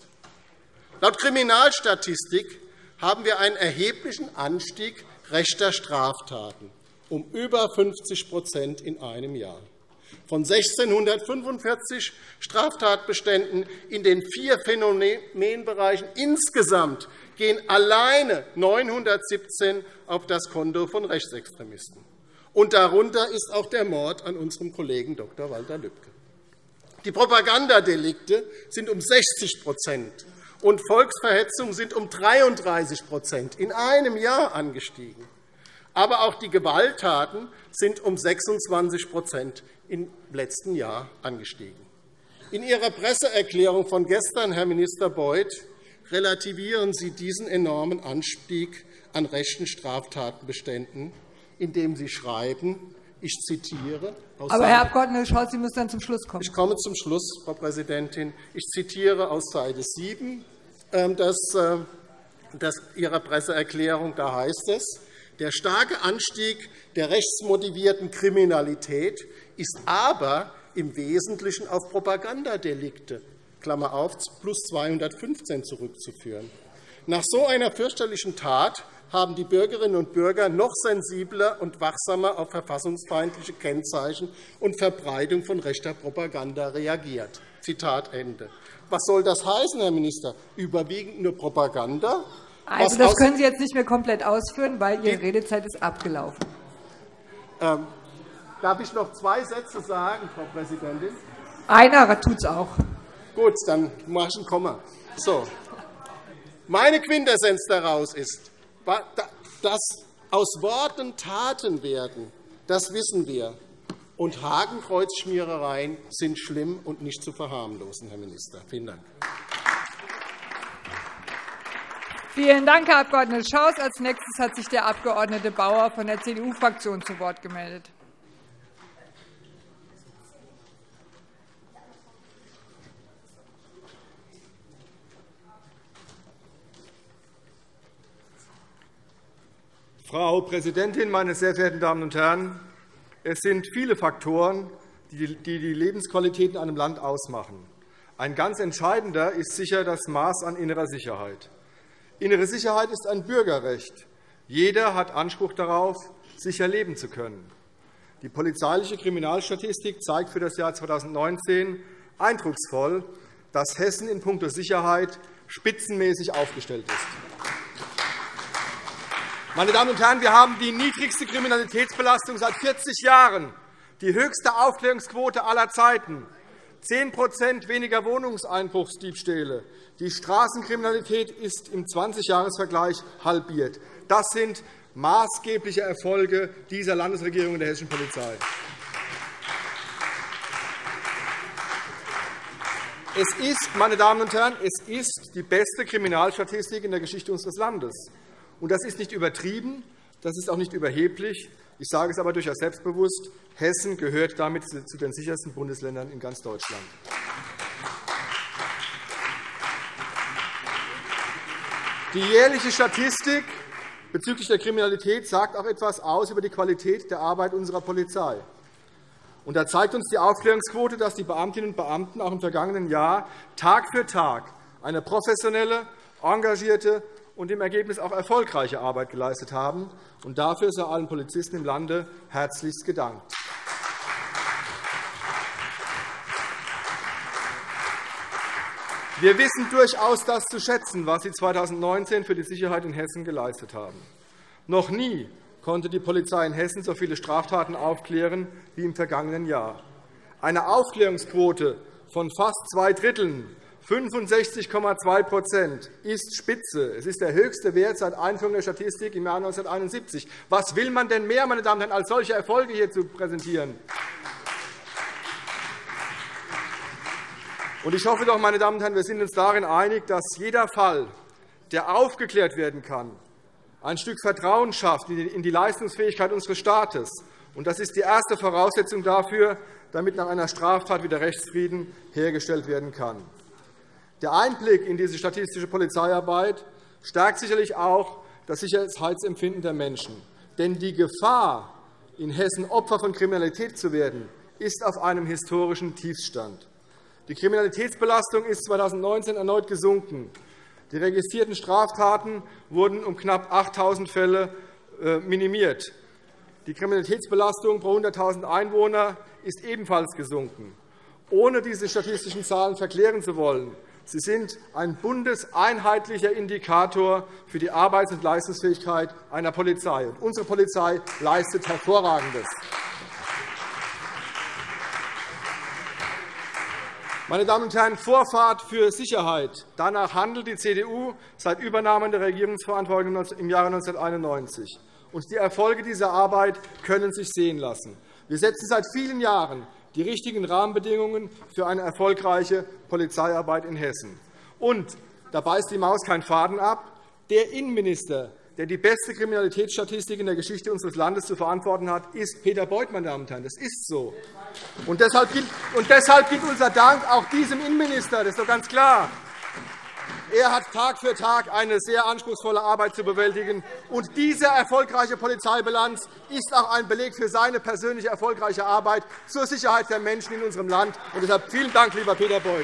Laut Kriminalstatistik haben wir einen erheblichen Anstieg rechter Straftaten um über fünfzig in einem Jahr. Von eintausendsechshundertfünfundvierzig Straftatbeständen in den vier Phänomenbereichen insgesamt gehen alleine neunhundertsiebzehn auf das Konto von Rechtsextremisten. Und darunter ist auch der Mord an unserem Kollegen Doktor Walter Lübcke. Die Propagandadelikte sind um sechzig und Volksverhetzung sind um dreiunddreißig in einem Jahr angestiegen. Aber auch die Gewalttaten sind um sechsundzwanzig im letzten Jahr angestiegen. In Ihrer Presseerklärung von gestern, Herr Minister Beuth, relativieren Sie diesen enormen Anstieg an rechten Straftatbeständen, indem Sie schreiben, ich zitiere aus Aber, Herr Abg. Scholz, Sie müssen dann zum Schluss kommen. Ich komme zum Schluss, Frau Präsidentin. Ich zitiere aus Seite sieben das, das Ihrer Presseerklärung. Da heißt es, der starke Anstieg der rechtsmotivierten Kriminalität ist aber im Wesentlichen auf Propagandadelikte Klammer auf, plus zweihundertfünfzehn zurückzuführen. Nach so einer fürchterlichen Tat haben die Bürgerinnen und Bürger noch sensibler und wachsamer auf verfassungsfeindliche Kennzeichen und Verbreitung von rechter Propaganda reagiert. Zitat Ende. Was soll das heißen, Herr Minister? Überwiegend nur Propaganda? Also, das können Sie jetzt nicht mehr komplett ausführen, weil Ihre Redezeit ist abgelaufen. Ähm, darf ich noch zwei Sätze sagen, Frau Präsidentin? Einer tut es auch. Gut, dann mache ich ein Komma. So. Meine Quintessenz daraus ist, dass aus Worten Taten werden, das wissen wir. Und Hakenkreuzschmierereien sind schlimm und nicht zu verharmlosen, Herr Minister. Vielen Dank. Vielen Dank, Herr Abg. Schaus. Als nächstes hat sich der Abg. Bauer von der C D U-Fraktion zu Wort gemeldet. Frau Präsidentin, meine sehr verehrten Damen und Herren! Es sind viele Faktoren, die die Lebensqualität in einem Land ausmachen. Ein ganz entscheidender ist sicher das Maß an innerer Sicherheit. Innere Sicherheit ist ein Bürgerrecht. Jeder hat Anspruch darauf, sicher leben zu können. Die polizeiliche Kriminalstatistik zeigt für das Jahr zweitausendneunzehn eindrucksvoll, dass Hessen in puncto Sicherheit spitzenmäßig aufgestellt ist. Meine Damen und Herren, wir haben die niedrigste Kriminalitätsbelastung seit vierzig Jahren, die höchste Aufklärungsquote aller Zeiten, zehn weniger Wohnungseinbruchsdiebstähle. Die Straßenkriminalität ist im zwanzig-Jahres-Vergleich halbiert. Das sind maßgebliche Erfolge dieser Landesregierung und der hessischen Polizei. Es ist, meine Damen und Herren, es ist die beste Kriminalstatistik in der Geschichte unseres Landes. Und das ist nicht übertrieben, Das ist auch nicht überheblich. Ich sage es aber durchaus selbstbewusst. Hessen gehört damit zu den sichersten Bundesländern in ganz Deutschland. Die jährliche Statistik bezüglich der Kriminalität sagt auch etwas aus über die Qualität der Arbeit unserer Polizei. Und da zeigt uns die Aufklärungsquote, dass die Beamtinnen und Beamten auch im vergangenen Jahr Tag für Tag eine professionelle, engagierte und im Ergebnis auch erfolgreiche Arbeit geleistet haben. Und dafür sei allen Polizisten im Lande herzlichst gedankt. Wir wissen durchaus das zu schätzen, was Sie zweitausendneunzehn für die Sicherheit in Hessen geleistet haben. Noch nie konnte die Polizei in Hessen so viele Straftaten aufklären wie im vergangenen Jahr. Eine Aufklärungsquote von fast zwei Dritteln, fünfundsechzig Komma zwei Prozent, ist Spitze. Es ist der höchste Wert seit Einführung der Statistik im Jahr neunzehnhunderteinundsiebzig. Was will man denn mehr, meine Damen und Herren, als solche Erfolge hier zu präsentieren? Ich hoffe doch, meine Damen und Herren, wir sind uns darin einig, dass jeder Fall, der aufgeklärt werden kann, ein Stück Vertrauen schafft in die Leistungsfähigkeit unseres Staates. Das ist die erste Voraussetzung dafür, damit nach einer Straftat wieder Rechtsfrieden hergestellt werden kann. Der Einblick in diese statistische Polizeiarbeit stärkt sicherlich auch das Sicherheitsempfinden der Menschen. Denn die Gefahr, in Hessen Opfer von Kriminalität zu werden, ist auf einem historischen Tiefstand. Die Kriminalitätsbelastung ist zweitausendneunzehn erneut gesunken. Die registrierten Straftaten wurden um knapp achttausend Fälle minimiert. Die Kriminalitätsbelastung pro hunderttausend Einwohner ist ebenfalls gesunken. Ohne diese statistischen Zahlen verklären zu wollen, sie sind ein bundeseinheitlicher Indikator für die Arbeits- und Leistungsfähigkeit einer Polizei. Unsere Polizei leistet Hervorragendes. Meine Damen und Herren, Vorfahrt für Sicherheit. Danach handelt die C D U seit Übernahme der Regierungsverantwortung im Jahre neunzehnhunderteinundneunzig. Und die Erfolge dieser Arbeit können sich sehen lassen. Wir setzen seit vielen Jahren die richtigen Rahmenbedingungen für eine erfolgreiche Polizeiarbeit in Hessen. Und da beißt die Maus keinen Faden ab. Der Innenminister, der die beste Kriminalitätsstatistik in der Geschichte unseres Landes zu verantworten hat, ist Peter Beuth, meine Damen und Herren. Das ist so. Und deshalb gilt, und deshalb gilt unser Dank auch diesem Innenminister. Das ist doch ganz klar. Er hat Tag für Tag eine sehr anspruchsvolle Arbeit zu bewältigen. Und diese erfolgreiche Polizeibilanz ist auch ein Beleg für seine persönliche erfolgreiche Arbeit zur Sicherheit der Menschen in unserem Land. Und deshalb vielen Dank, lieber Peter Beuth.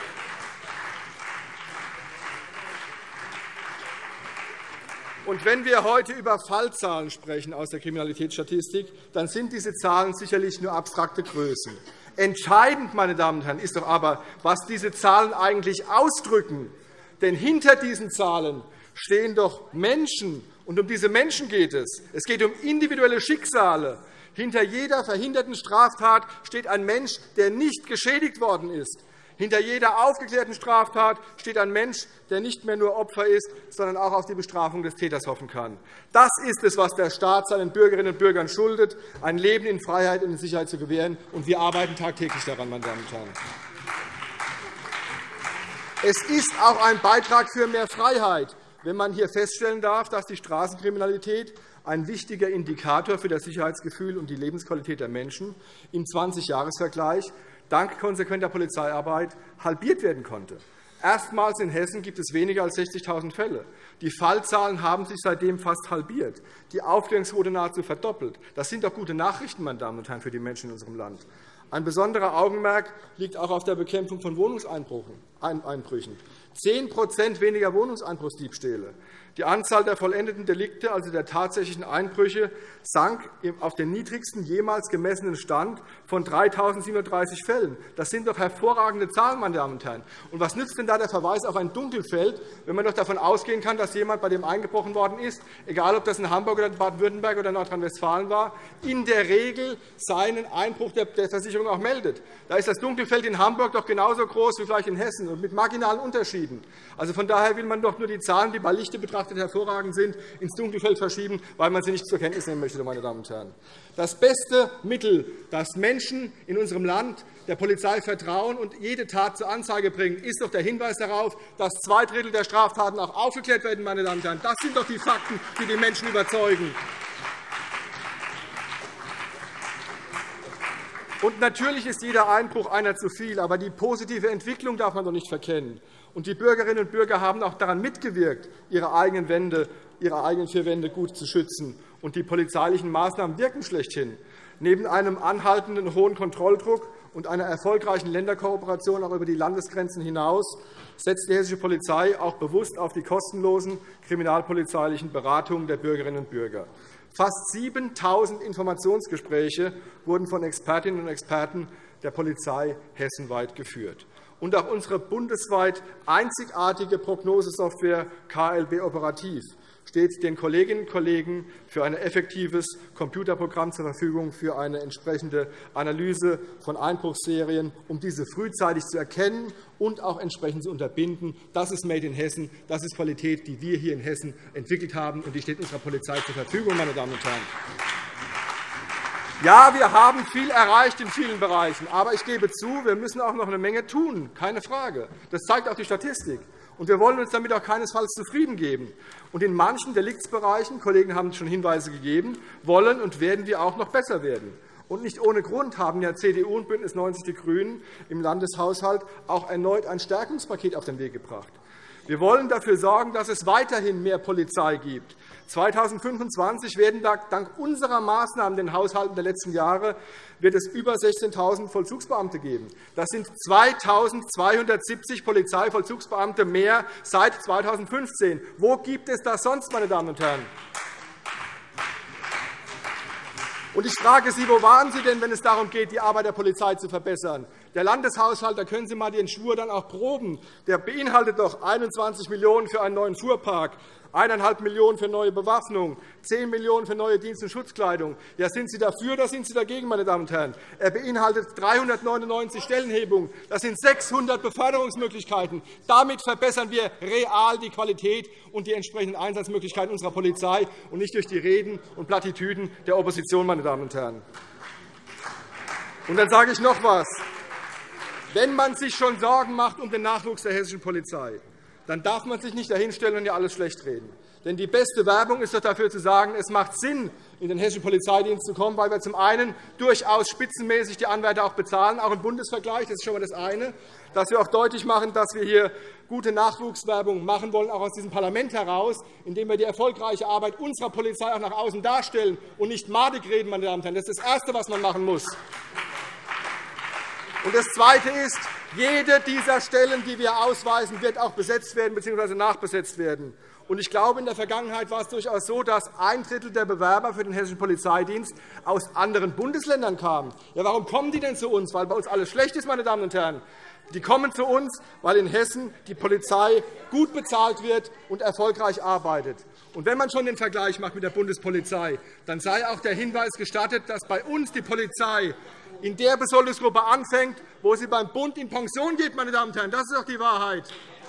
Und wenn wir heute über Fallzahlen sprechen aus der Kriminalitätsstatistik, dann sind diese Zahlen sicherlich nur abstrakte Größen. Entscheidend, meine Damen und Herren, ist doch aber, was diese Zahlen eigentlich ausdrücken. Denn hinter diesen Zahlen stehen doch Menschen, und um diese Menschen geht es. Es geht um individuelle Schicksale. Hinter jeder verhinderten Straftat steht ein Mensch, der nicht geschädigt worden ist. Hinter jeder aufgeklärten Straftat steht ein Mensch, der nicht mehr nur Opfer ist, sondern auch auf die Bestrafung des Täters hoffen kann. Das ist es, was der Staat seinen Bürgerinnen und Bürgern schuldet, ein Leben in Freiheit und in Sicherheit zu gewähren. Und wir arbeiten tagtäglich daran, meine Damen und Herren. Es ist auch ein Beitrag für mehr Freiheit, wenn man hier feststellen darf, dass die Straßenkriminalität ein wichtiger Indikator für das Sicherheitsgefühl und die Lebensqualität der Menschen im zwanzig-Jahres-Vergleich dank konsequenter Polizeiarbeit halbiert werden konnte. Erstmals in Hessen gibt es weniger als sechzigtausend Fälle. Die Fallzahlen haben sich seitdem fast halbiert, die Aufklärungsquote nahezu verdoppelt. Das sind doch gute Nachrichten, meine Damen und Herren, für die Menschen in unserem Land. Ein besonderer Augenmerk liegt auch auf der Bekämpfung von Wohnungseinbrüchen. zehn Prozent weniger Wohnungseinbruchsdiebstähle. Die Anzahl der vollendeten Delikte, also der tatsächlichen Einbrüche, sank auf den niedrigsten jemals gemessenen Stand von dreitausendsiebenunddreißig Fällen. Das sind doch hervorragende Zahlen, meine Damen und Herren. Und was nützt denn da der Verweis auf ein Dunkelfeld, wenn man doch davon ausgehen kann, dass jemand, bei dem eingebrochen worden ist, egal ob das in Hamburg oder Baden-Württemberg oder Nordrhein-Westfalen war, in der Regel seinen Einbruch der Versicherung auch meldet. Da ist das Dunkelfeld in Hamburg doch genauso groß wie vielleicht in Hessen und mit marginalen Unterschieden. Also von daher will man doch nur die Zahlen, die bei Lichte betrachtet hervorragend sind, ins Dunkelfeld verschieben, weil man sie nicht zur Kenntnis nehmen möchte, meine Damen und Herren. Das beste Mittel, das Menschen in unserem Land der Polizei vertrauen und jede Tat zur Anzeige bringen, ist doch der Hinweis darauf, dass zwei Drittel der Straftaten auch aufgeklärt werden. Meine Damen und Herren. Das sind doch die Fakten, die die Menschen überzeugen. Und natürlich ist jeder Einbruch einer zu viel, aber die positive Entwicklung darf man doch nicht verkennen. Und die Bürgerinnen und Bürger haben auch daran mitgewirkt, ihre eigenen Wände, ihre eigenen vier Wände gut zu schützen. Und die polizeilichen Maßnahmen wirken schlechthin. Neben einem anhaltenden hohen Kontrolldruck und einer erfolgreichen Länderkooperation auch über die Landesgrenzen hinaus setzt die hessische Polizei auch bewusst auf die kostenlosen kriminalpolizeilichen Beratungen der Bürgerinnen und Bürger. Fast siebentausend Informationsgespräche wurden von Expertinnen und Experten der Polizei hessenweit geführt. Und auch unsere bundesweit einzigartige Prognosesoftware K L B Operativ steht den Kolleginnen und Kollegen für ein effektives Computerprogramm zur Verfügung für eine entsprechende Analyse von Einbruchsserien, um diese frühzeitig zu erkennen und auch entsprechend zu unterbinden. Das ist Made in Hessen. Das ist Qualität, die wir hier in Hessen entwickelt haben, und die steht unserer Polizei zur Verfügung, meine Damen und Herren. Ja, wir haben viel erreicht in vielen Bereichen. Aber ich gebe zu, wir müssen auch noch eine Menge tun. Keine Frage. Das zeigt auch die Statistik. Und wir wollen uns damit auch keinesfalls zufrieden geben. Und in manchen Deliktsbereichen, Kollegen haben schon Hinweise gegeben, wollen und werden wir auch noch besser werden. Und nicht ohne Grund haben ja C D U und BÜNDNIS neunzig die GRÜNEN im Landeshaushalt auch erneut ein Stärkungspaket auf den Weg gebracht. Wir wollen dafür sorgen, dass es weiterhin mehr Polizei gibt. zweitausendfünfundzwanzig werden dank unserer Maßnahmen in den Haushalten der letzten Jahre wird es über sechzehntausend Vollzugsbeamte geben. Das sind zweitausendzweihundertsiebzig Polizeivollzugsbeamte mehr seit zweitausendfünfzehn. Wo gibt es das sonst, meine Damen und Herren? Und ich frage Sie, wo waren Sie denn, wenn es darum geht, die Arbeit der Polizei zu verbessern? Der Landeshaushalt, da können Sie einmal den Schwur dann auch proben, der beinhaltet doch einundzwanzig Millionen € für einen neuen Fuhrpark, eineinhalb Millionen € für neue Bewaffnung, zehn Millionen € für neue Dienst- und Schutzkleidung. Ja, sind Sie dafür oder sind Sie dagegen, meine Damen und Herren? Er beinhaltet dreihundertneunundneunzig Stellenhebungen. Das sind sechshundert Beförderungsmöglichkeiten. Damit verbessern wir real die Qualität und die entsprechenden Einsatzmöglichkeiten unserer Polizei und nicht durch die Reden und Plattitüden der Opposition, meine Damen und Herren. Und dann sage ich noch etwas. Wenn man sich schon Sorgen macht um den Nachwuchs der hessischen Polizei, dann darf man sich nicht dahinstellen und ja alles schlecht reden. Denn die beste Werbung ist doch dafür zu sagen, es macht Sinn, in den hessischen Polizeidienst zu kommen, weil wir zum einen durchaus spitzenmäßig die Anwärter auch bezahlen, auch im Bundesvergleich. Das ist schon einmal das eine. Dass wir auch deutlich machen, dass wir hier gute Nachwuchswerbung machen wollen, auch aus diesem Parlament heraus, indem wir die erfolgreiche Arbeit unserer Polizei auch nach außen darstellen und nicht madig reden, meine Damen und Herren. Das ist das Erste, was man machen muss. Und das Zweite ist, jede dieser Stellen, die wir ausweisen, wird auch besetzt werden bzw. nachbesetzt werden. Und ich glaube, in der Vergangenheit war es durchaus so, dass ein Drittel der Bewerber für den hessischen Polizeidienst aus anderen Bundesländern kamen. Ja, warum kommen die denn zu uns? Weil bei uns alles schlecht ist, meine Damen und Herren. Die kommen zu uns, weil in Hessen die Polizei gut bezahlt wird und erfolgreich arbeitet. Und wenn man schon den Vergleich macht mit der Bundespolizei, dann sei auch der Hinweis gestattet, dass bei uns die Polizei in der Besoldungsgruppe anfängt, wo sie beim Bund in Pension geht, meine Damen und Herren. Das ist doch die Wahrheit.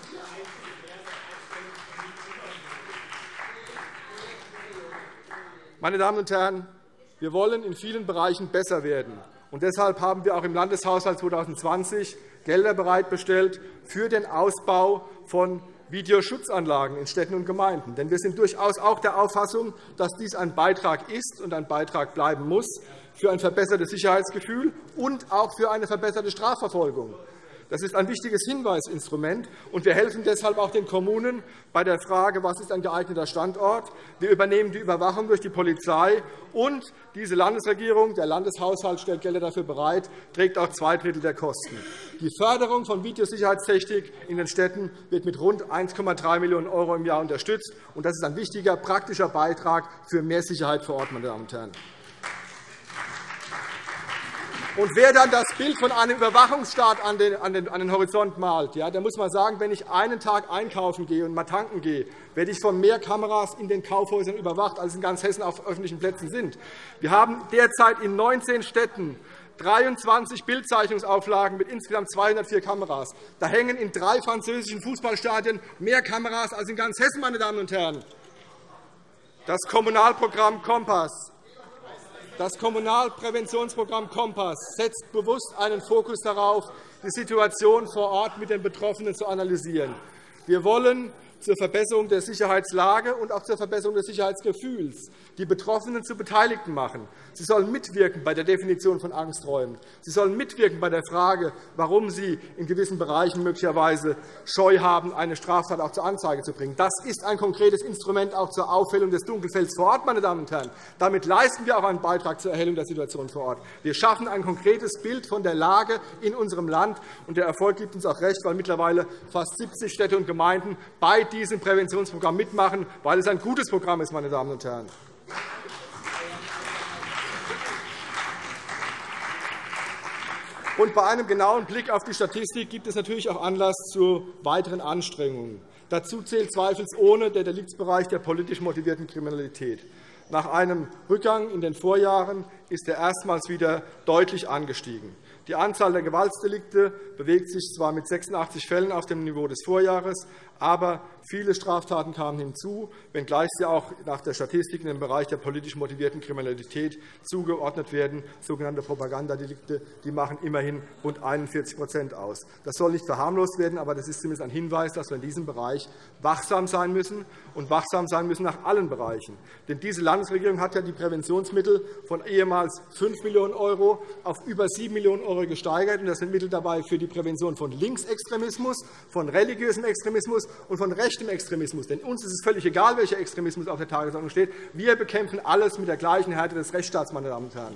Meine Damen und Herren, wir wollen in vielen Bereichen besser werden. Und deshalb haben wir auch im Landeshaushalt zweitausendzwanzig Gelder bereitgestellt für den Ausbau von Videoschutzanlagen in Städten und Gemeinden. Denn wir sind durchaus auch der Auffassung, dass dies ein Beitrag ist und ein Beitrag bleiben muss für ein verbessertes Sicherheitsgefühl und auch für eine verbesserte Strafverfolgung. Das ist ein wichtiges Hinweisinstrument, und wir helfen deshalb auch den Kommunen bei der Frage, was ist ein geeigneter Standort. Wir übernehmen die Überwachung durch die Polizei, und diese Landesregierung, der Landeshaushalt stellt Gelder dafür bereit, trägt auch zwei Drittel der Kosten. Die Förderung von Videosicherheitstechnik in den Städten wird mit rund eins Komma drei Millionen € im Jahr unterstützt, und das ist ein wichtiger, praktischer Beitrag für mehr Sicherheit vor Ort, meine Damen und Herren. Und wer dann das Bild von einem Überwachungsstaat an den, an den, an den Horizont malt, ja, der muss mal sagen, wenn ich einen Tag einkaufen gehe und mal tanken gehe, werde ich von mehr Kameras in den Kaufhäusern überwacht, als in ganz Hessen auf öffentlichen Plätzen sind. Wir haben derzeit in neunzehn Städten dreiundzwanzig Bildzeichnungsauflagen mit insgesamt zweihundertvier Kameras. Da hängen in drei französischen Fußballstadien mehr Kameras als in ganz Hessen, meine Damen und Herren. Das Kommunalprogramm Kompass, das Kommunalpräventionsprogramm Kompass setzt bewusst einen Fokus darauf, die Situation vor Ort mit den Betroffenen zu analysieren. Wir wollen zur Verbesserung der Sicherheitslage und auch zur Verbesserung des Sicherheitsgefühls die Betroffenen zu Beteiligten machen. Sie sollen mitwirken bei der Definition von Angsträumen. Sie sollen mitwirken bei der Frage, warum sie in gewissen Bereichen möglicherweise Scheu haben, eine Straftat auch zur Anzeige zu bringen. Das ist ein konkretes Instrument auch zur Aufhellung des Dunkelfelds vor Ort, meine Damen und Herren. Damit leisten wir auch einen Beitrag zur Erhellung der Situation vor Ort. Wir schaffen ein konkretes Bild von der Lage in unserem Land. Und der Erfolg gibt uns auch recht, weil mittlerweile fast siebzig Städte und Gemeinden bei diesem Präventionsprogramm mitmachen, weil es ein gutes Programm ist, meine Damen und Herren. Und bei einem genauen Blick auf die Statistik gibt es natürlich auch Anlass zu weiteren Anstrengungen. Dazu zählt zweifelsohne der Deliktsbereich der politisch motivierten Kriminalität. Nach einem Rückgang in den Vorjahren ist er erstmals wieder deutlich angestiegen. Die Anzahl der Gewaltdelikte bewegt sich zwar mit sechsundachtzig Fällen auf dem Niveau des Vorjahres, aber viele Straftaten kamen hinzu, wenngleich sie auch nach der Statistik in den Bereich der politisch motivierten Kriminalität zugeordnet werden. Sogenannte Propagandadelikte die machen immerhin rund einundvierzig aus. Das soll nicht verharmlost werden, aber das ist zumindest ein Hinweis, dass wir in diesem Bereich wachsam sein müssen und wachsam sein müssen nach allen Bereichen. Denn diese Landesregierung hat ja die Präventionsmittel von ehemals fünf Millionen € auf über sieben Millionen € gesteigert. Das sind Mittel dabei für die Prävention von Linksextremismus, von religiösem Extremismus und von rechtem Extremismus. Denn uns ist es völlig egal, welcher Extremismus auf der Tagesordnung steht. Wir bekämpfen alles mit der gleichen Härte des Rechtsstaats, meine Damen und Herren.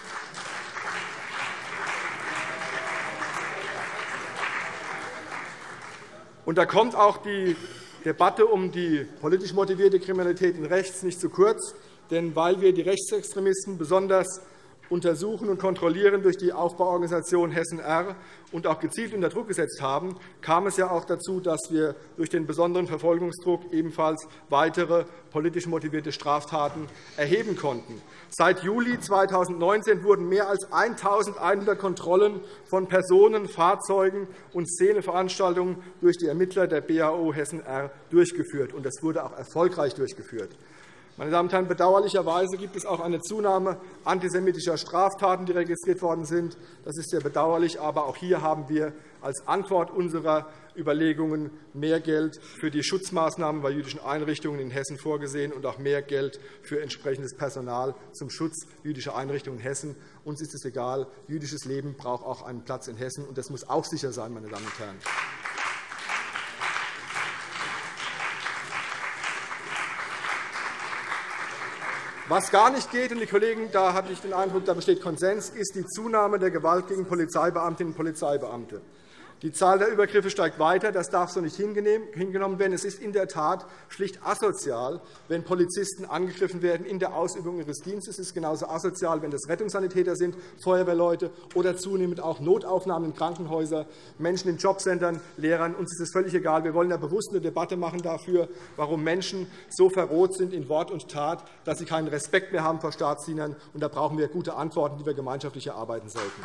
Und da kommt auch die Debatte um die politisch motivierte Kriminalität in Rechts nicht zu kurz. Denn weil wir die Rechtsextremisten besonders untersuchen und kontrollieren durch die Aufbauorganisation Hessen-R und auch gezielt unter Druck gesetzt haben, kam es ja auch dazu, dass wir durch den besonderen Verfolgungsdruck ebenfalls weitere politisch motivierte Straftaten erheben konnten. Seit Juli zweitausendneunzehn wurden mehr als eintausendeinhundert Kontrollen von Personen, Fahrzeugen und Szeneveranstaltungen durch die Ermittler der B A O Hessen-R durchgeführt. Und das wurde auch erfolgreich durchgeführt. Meine Damen und Herren, bedauerlicherweise gibt es auch eine Zunahme antisemitischer Straftaten, die registriert worden sind. Das ist sehr bedauerlich. Aber auch hier haben wir als Antwort unserer Überlegungen mehr Geld für die Schutzmaßnahmen bei jüdischen Einrichtungen in Hessen vorgesehen und auch mehr Geld für entsprechendes Personal zum Schutz jüdischer Einrichtungen in Hessen. Uns ist es egal. Jüdisches Leben braucht auch einen Platz in Hessen. Und das muss auch sicher sein, meine Damen und Herren. Was gar nicht geht, und die Kollegen, da hatte ich den Eindruck, da besteht Konsens, ist die Zunahme der Gewalt gegen Polizeibeamtinnen und Polizeibeamte. Die Zahl der Übergriffe steigt weiter. Das darf so nicht hingenommen werden. Es ist in der Tat schlicht asozial, wenn Polizisten angegriffen werden in der Ausübung ihres Dienstes. Es ist genauso asozial, wenn das Rettungssanitäter sind, Feuerwehrleute oder zunehmend auch Notaufnahmen in Krankenhäusern, Menschen in Jobcentern, Lehrern. Uns ist es völlig egal. Wir wollen ja bewusst eine Debatte machen dafür, warum Menschen so verroht sind in Wort und Tat, dass sie keinen Respekt mehr haben vor Staatsdienern. Und da brauchen wir gute Antworten, die wir gemeinschaftlich erarbeiten sollten.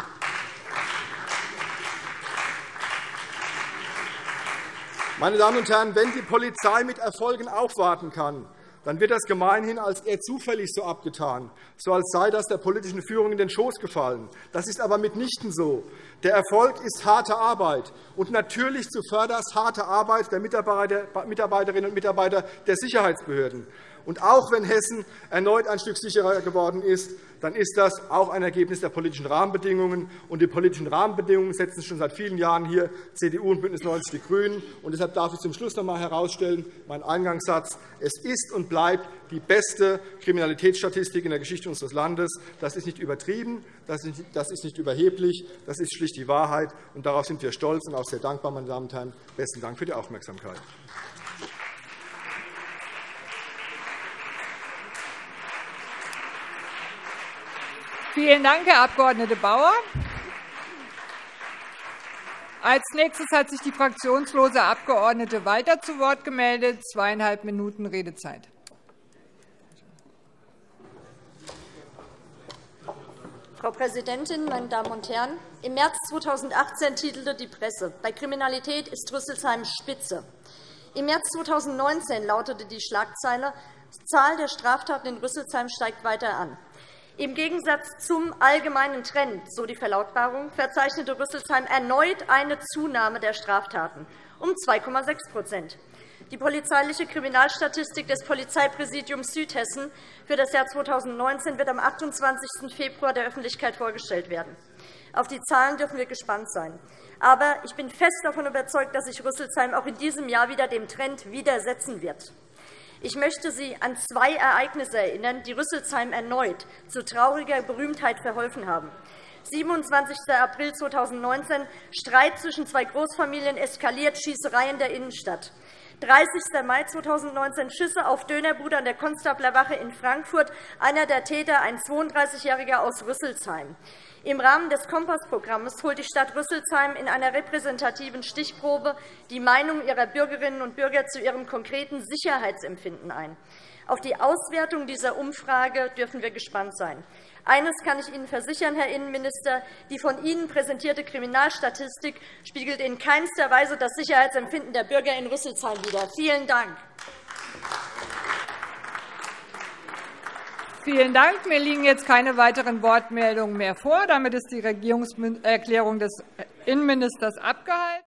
Meine Damen und Herren, wenn die Polizei mit Erfolgen aufwarten kann, dann wird das gemeinhin als eher zufällig so abgetan, so als sei das der politischen Führung in den Schoß gefallen. Das ist aber mitnichten so. Der Erfolg ist harte Arbeit, und natürlich zuvörderst harte Arbeit der Mitarbeiterinnen und Mitarbeiter der Sicherheitsbehörden. Und auch wenn Hessen erneut ein Stück sicherer geworden ist, dann ist das auch ein Ergebnis der politischen Rahmenbedingungen. Und die politischen Rahmenbedingungen setzen schon seit vielen Jahren hier C D U und BÜNDNIS neunzig die GRÜNEN. Und deshalb darf ich zum Schluss noch einmal herausstellen, mein Eingangssatz: Es ist und bleibt die beste Kriminalitätsstatistik in der Geschichte unseres Landes. Das ist nicht übertrieben, das ist nicht überheblich, das ist schlicht die Wahrheit. Und darauf sind wir stolz und auch sehr dankbar, meine Damen und Herren. Besten Dank für die Aufmerksamkeit. Vielen Dank, Herr Abg. Bauer. Als nächstes hat sich die fraktionslose Abgeordnete Walter zu Wort gemeldet. Zweieinhalb Minuten Redezeit. Frau Präsidentin, meine Damen und Herren! Im März zweitausendachtzehn titelte die Presse: Bei Kriminalität ist Rüsselsheim Spitze. Im März zweitausendneunzehn lautete die Schlagzeile: Zahl der Straftaten in Rüsselsheim steigt weiter an. Im Gegensatz zum allgemeinen Trend, so die Verlautbarung, verzeichnete Rüsselsheim erneut eine Zunahme der Straftaten um zwei Komma sechs. Die polizeiliche Kriminalstatistik des Polizeipräsidiums Südhessen für das Jahr zweitausendneunzehn wird am achtundzwanzigsten Februar der Öffentlichkeit vorgestellt werden. Auf die Zahlen dürfen wir gespannt sein. Aber ich bin fest davon überzeugt, dass sich Rüsselsheim auch in diesem Jahr wieder dem Trend widersetzen wird. Ich möchte Sie an zwei Ereignisse erinnern, die Rüsselsheim erneut zu trauriger Berühmtheit verholfen haben. siebenundzwanzigster April zweitausendneunzehn, Streit zwischen zwei Großfamilien eskaliert, Schießerei in der Innenstadt. dreißigster Mai zweitausendneunzehn, Schüsse auf Dönerbude an der Konstablerwache in Frankfurt, einer der Täter ein zweiunddreißigjähriger aus Rüsselsheim. Im Rahmen des Kompassprogramms holt die Stadt Rüsselsheim in einer repräsentativen Stichprobe die Meinung ihrer Bürgerinnen und Bürger zu ihrem konkreten Sicherheitsempfinden ein. Auf die Auswertung dieser Umfrage dürfen wir gespannt sein. Eines kann ich Ihnen versichern, Herr Innenminister, die von Ihnen präsentierte Kriminalstatistik spiegelt in keinster Weise das Sicherheitsempfinden der Bürger in Rüsselsheim wider. Vielen Dank. Vielen Dank. Mir liegen jetzt keine weiteren Wortmeldungen mehr vor. Damit ist die Regierungserklärung des Innenministers abgehalten.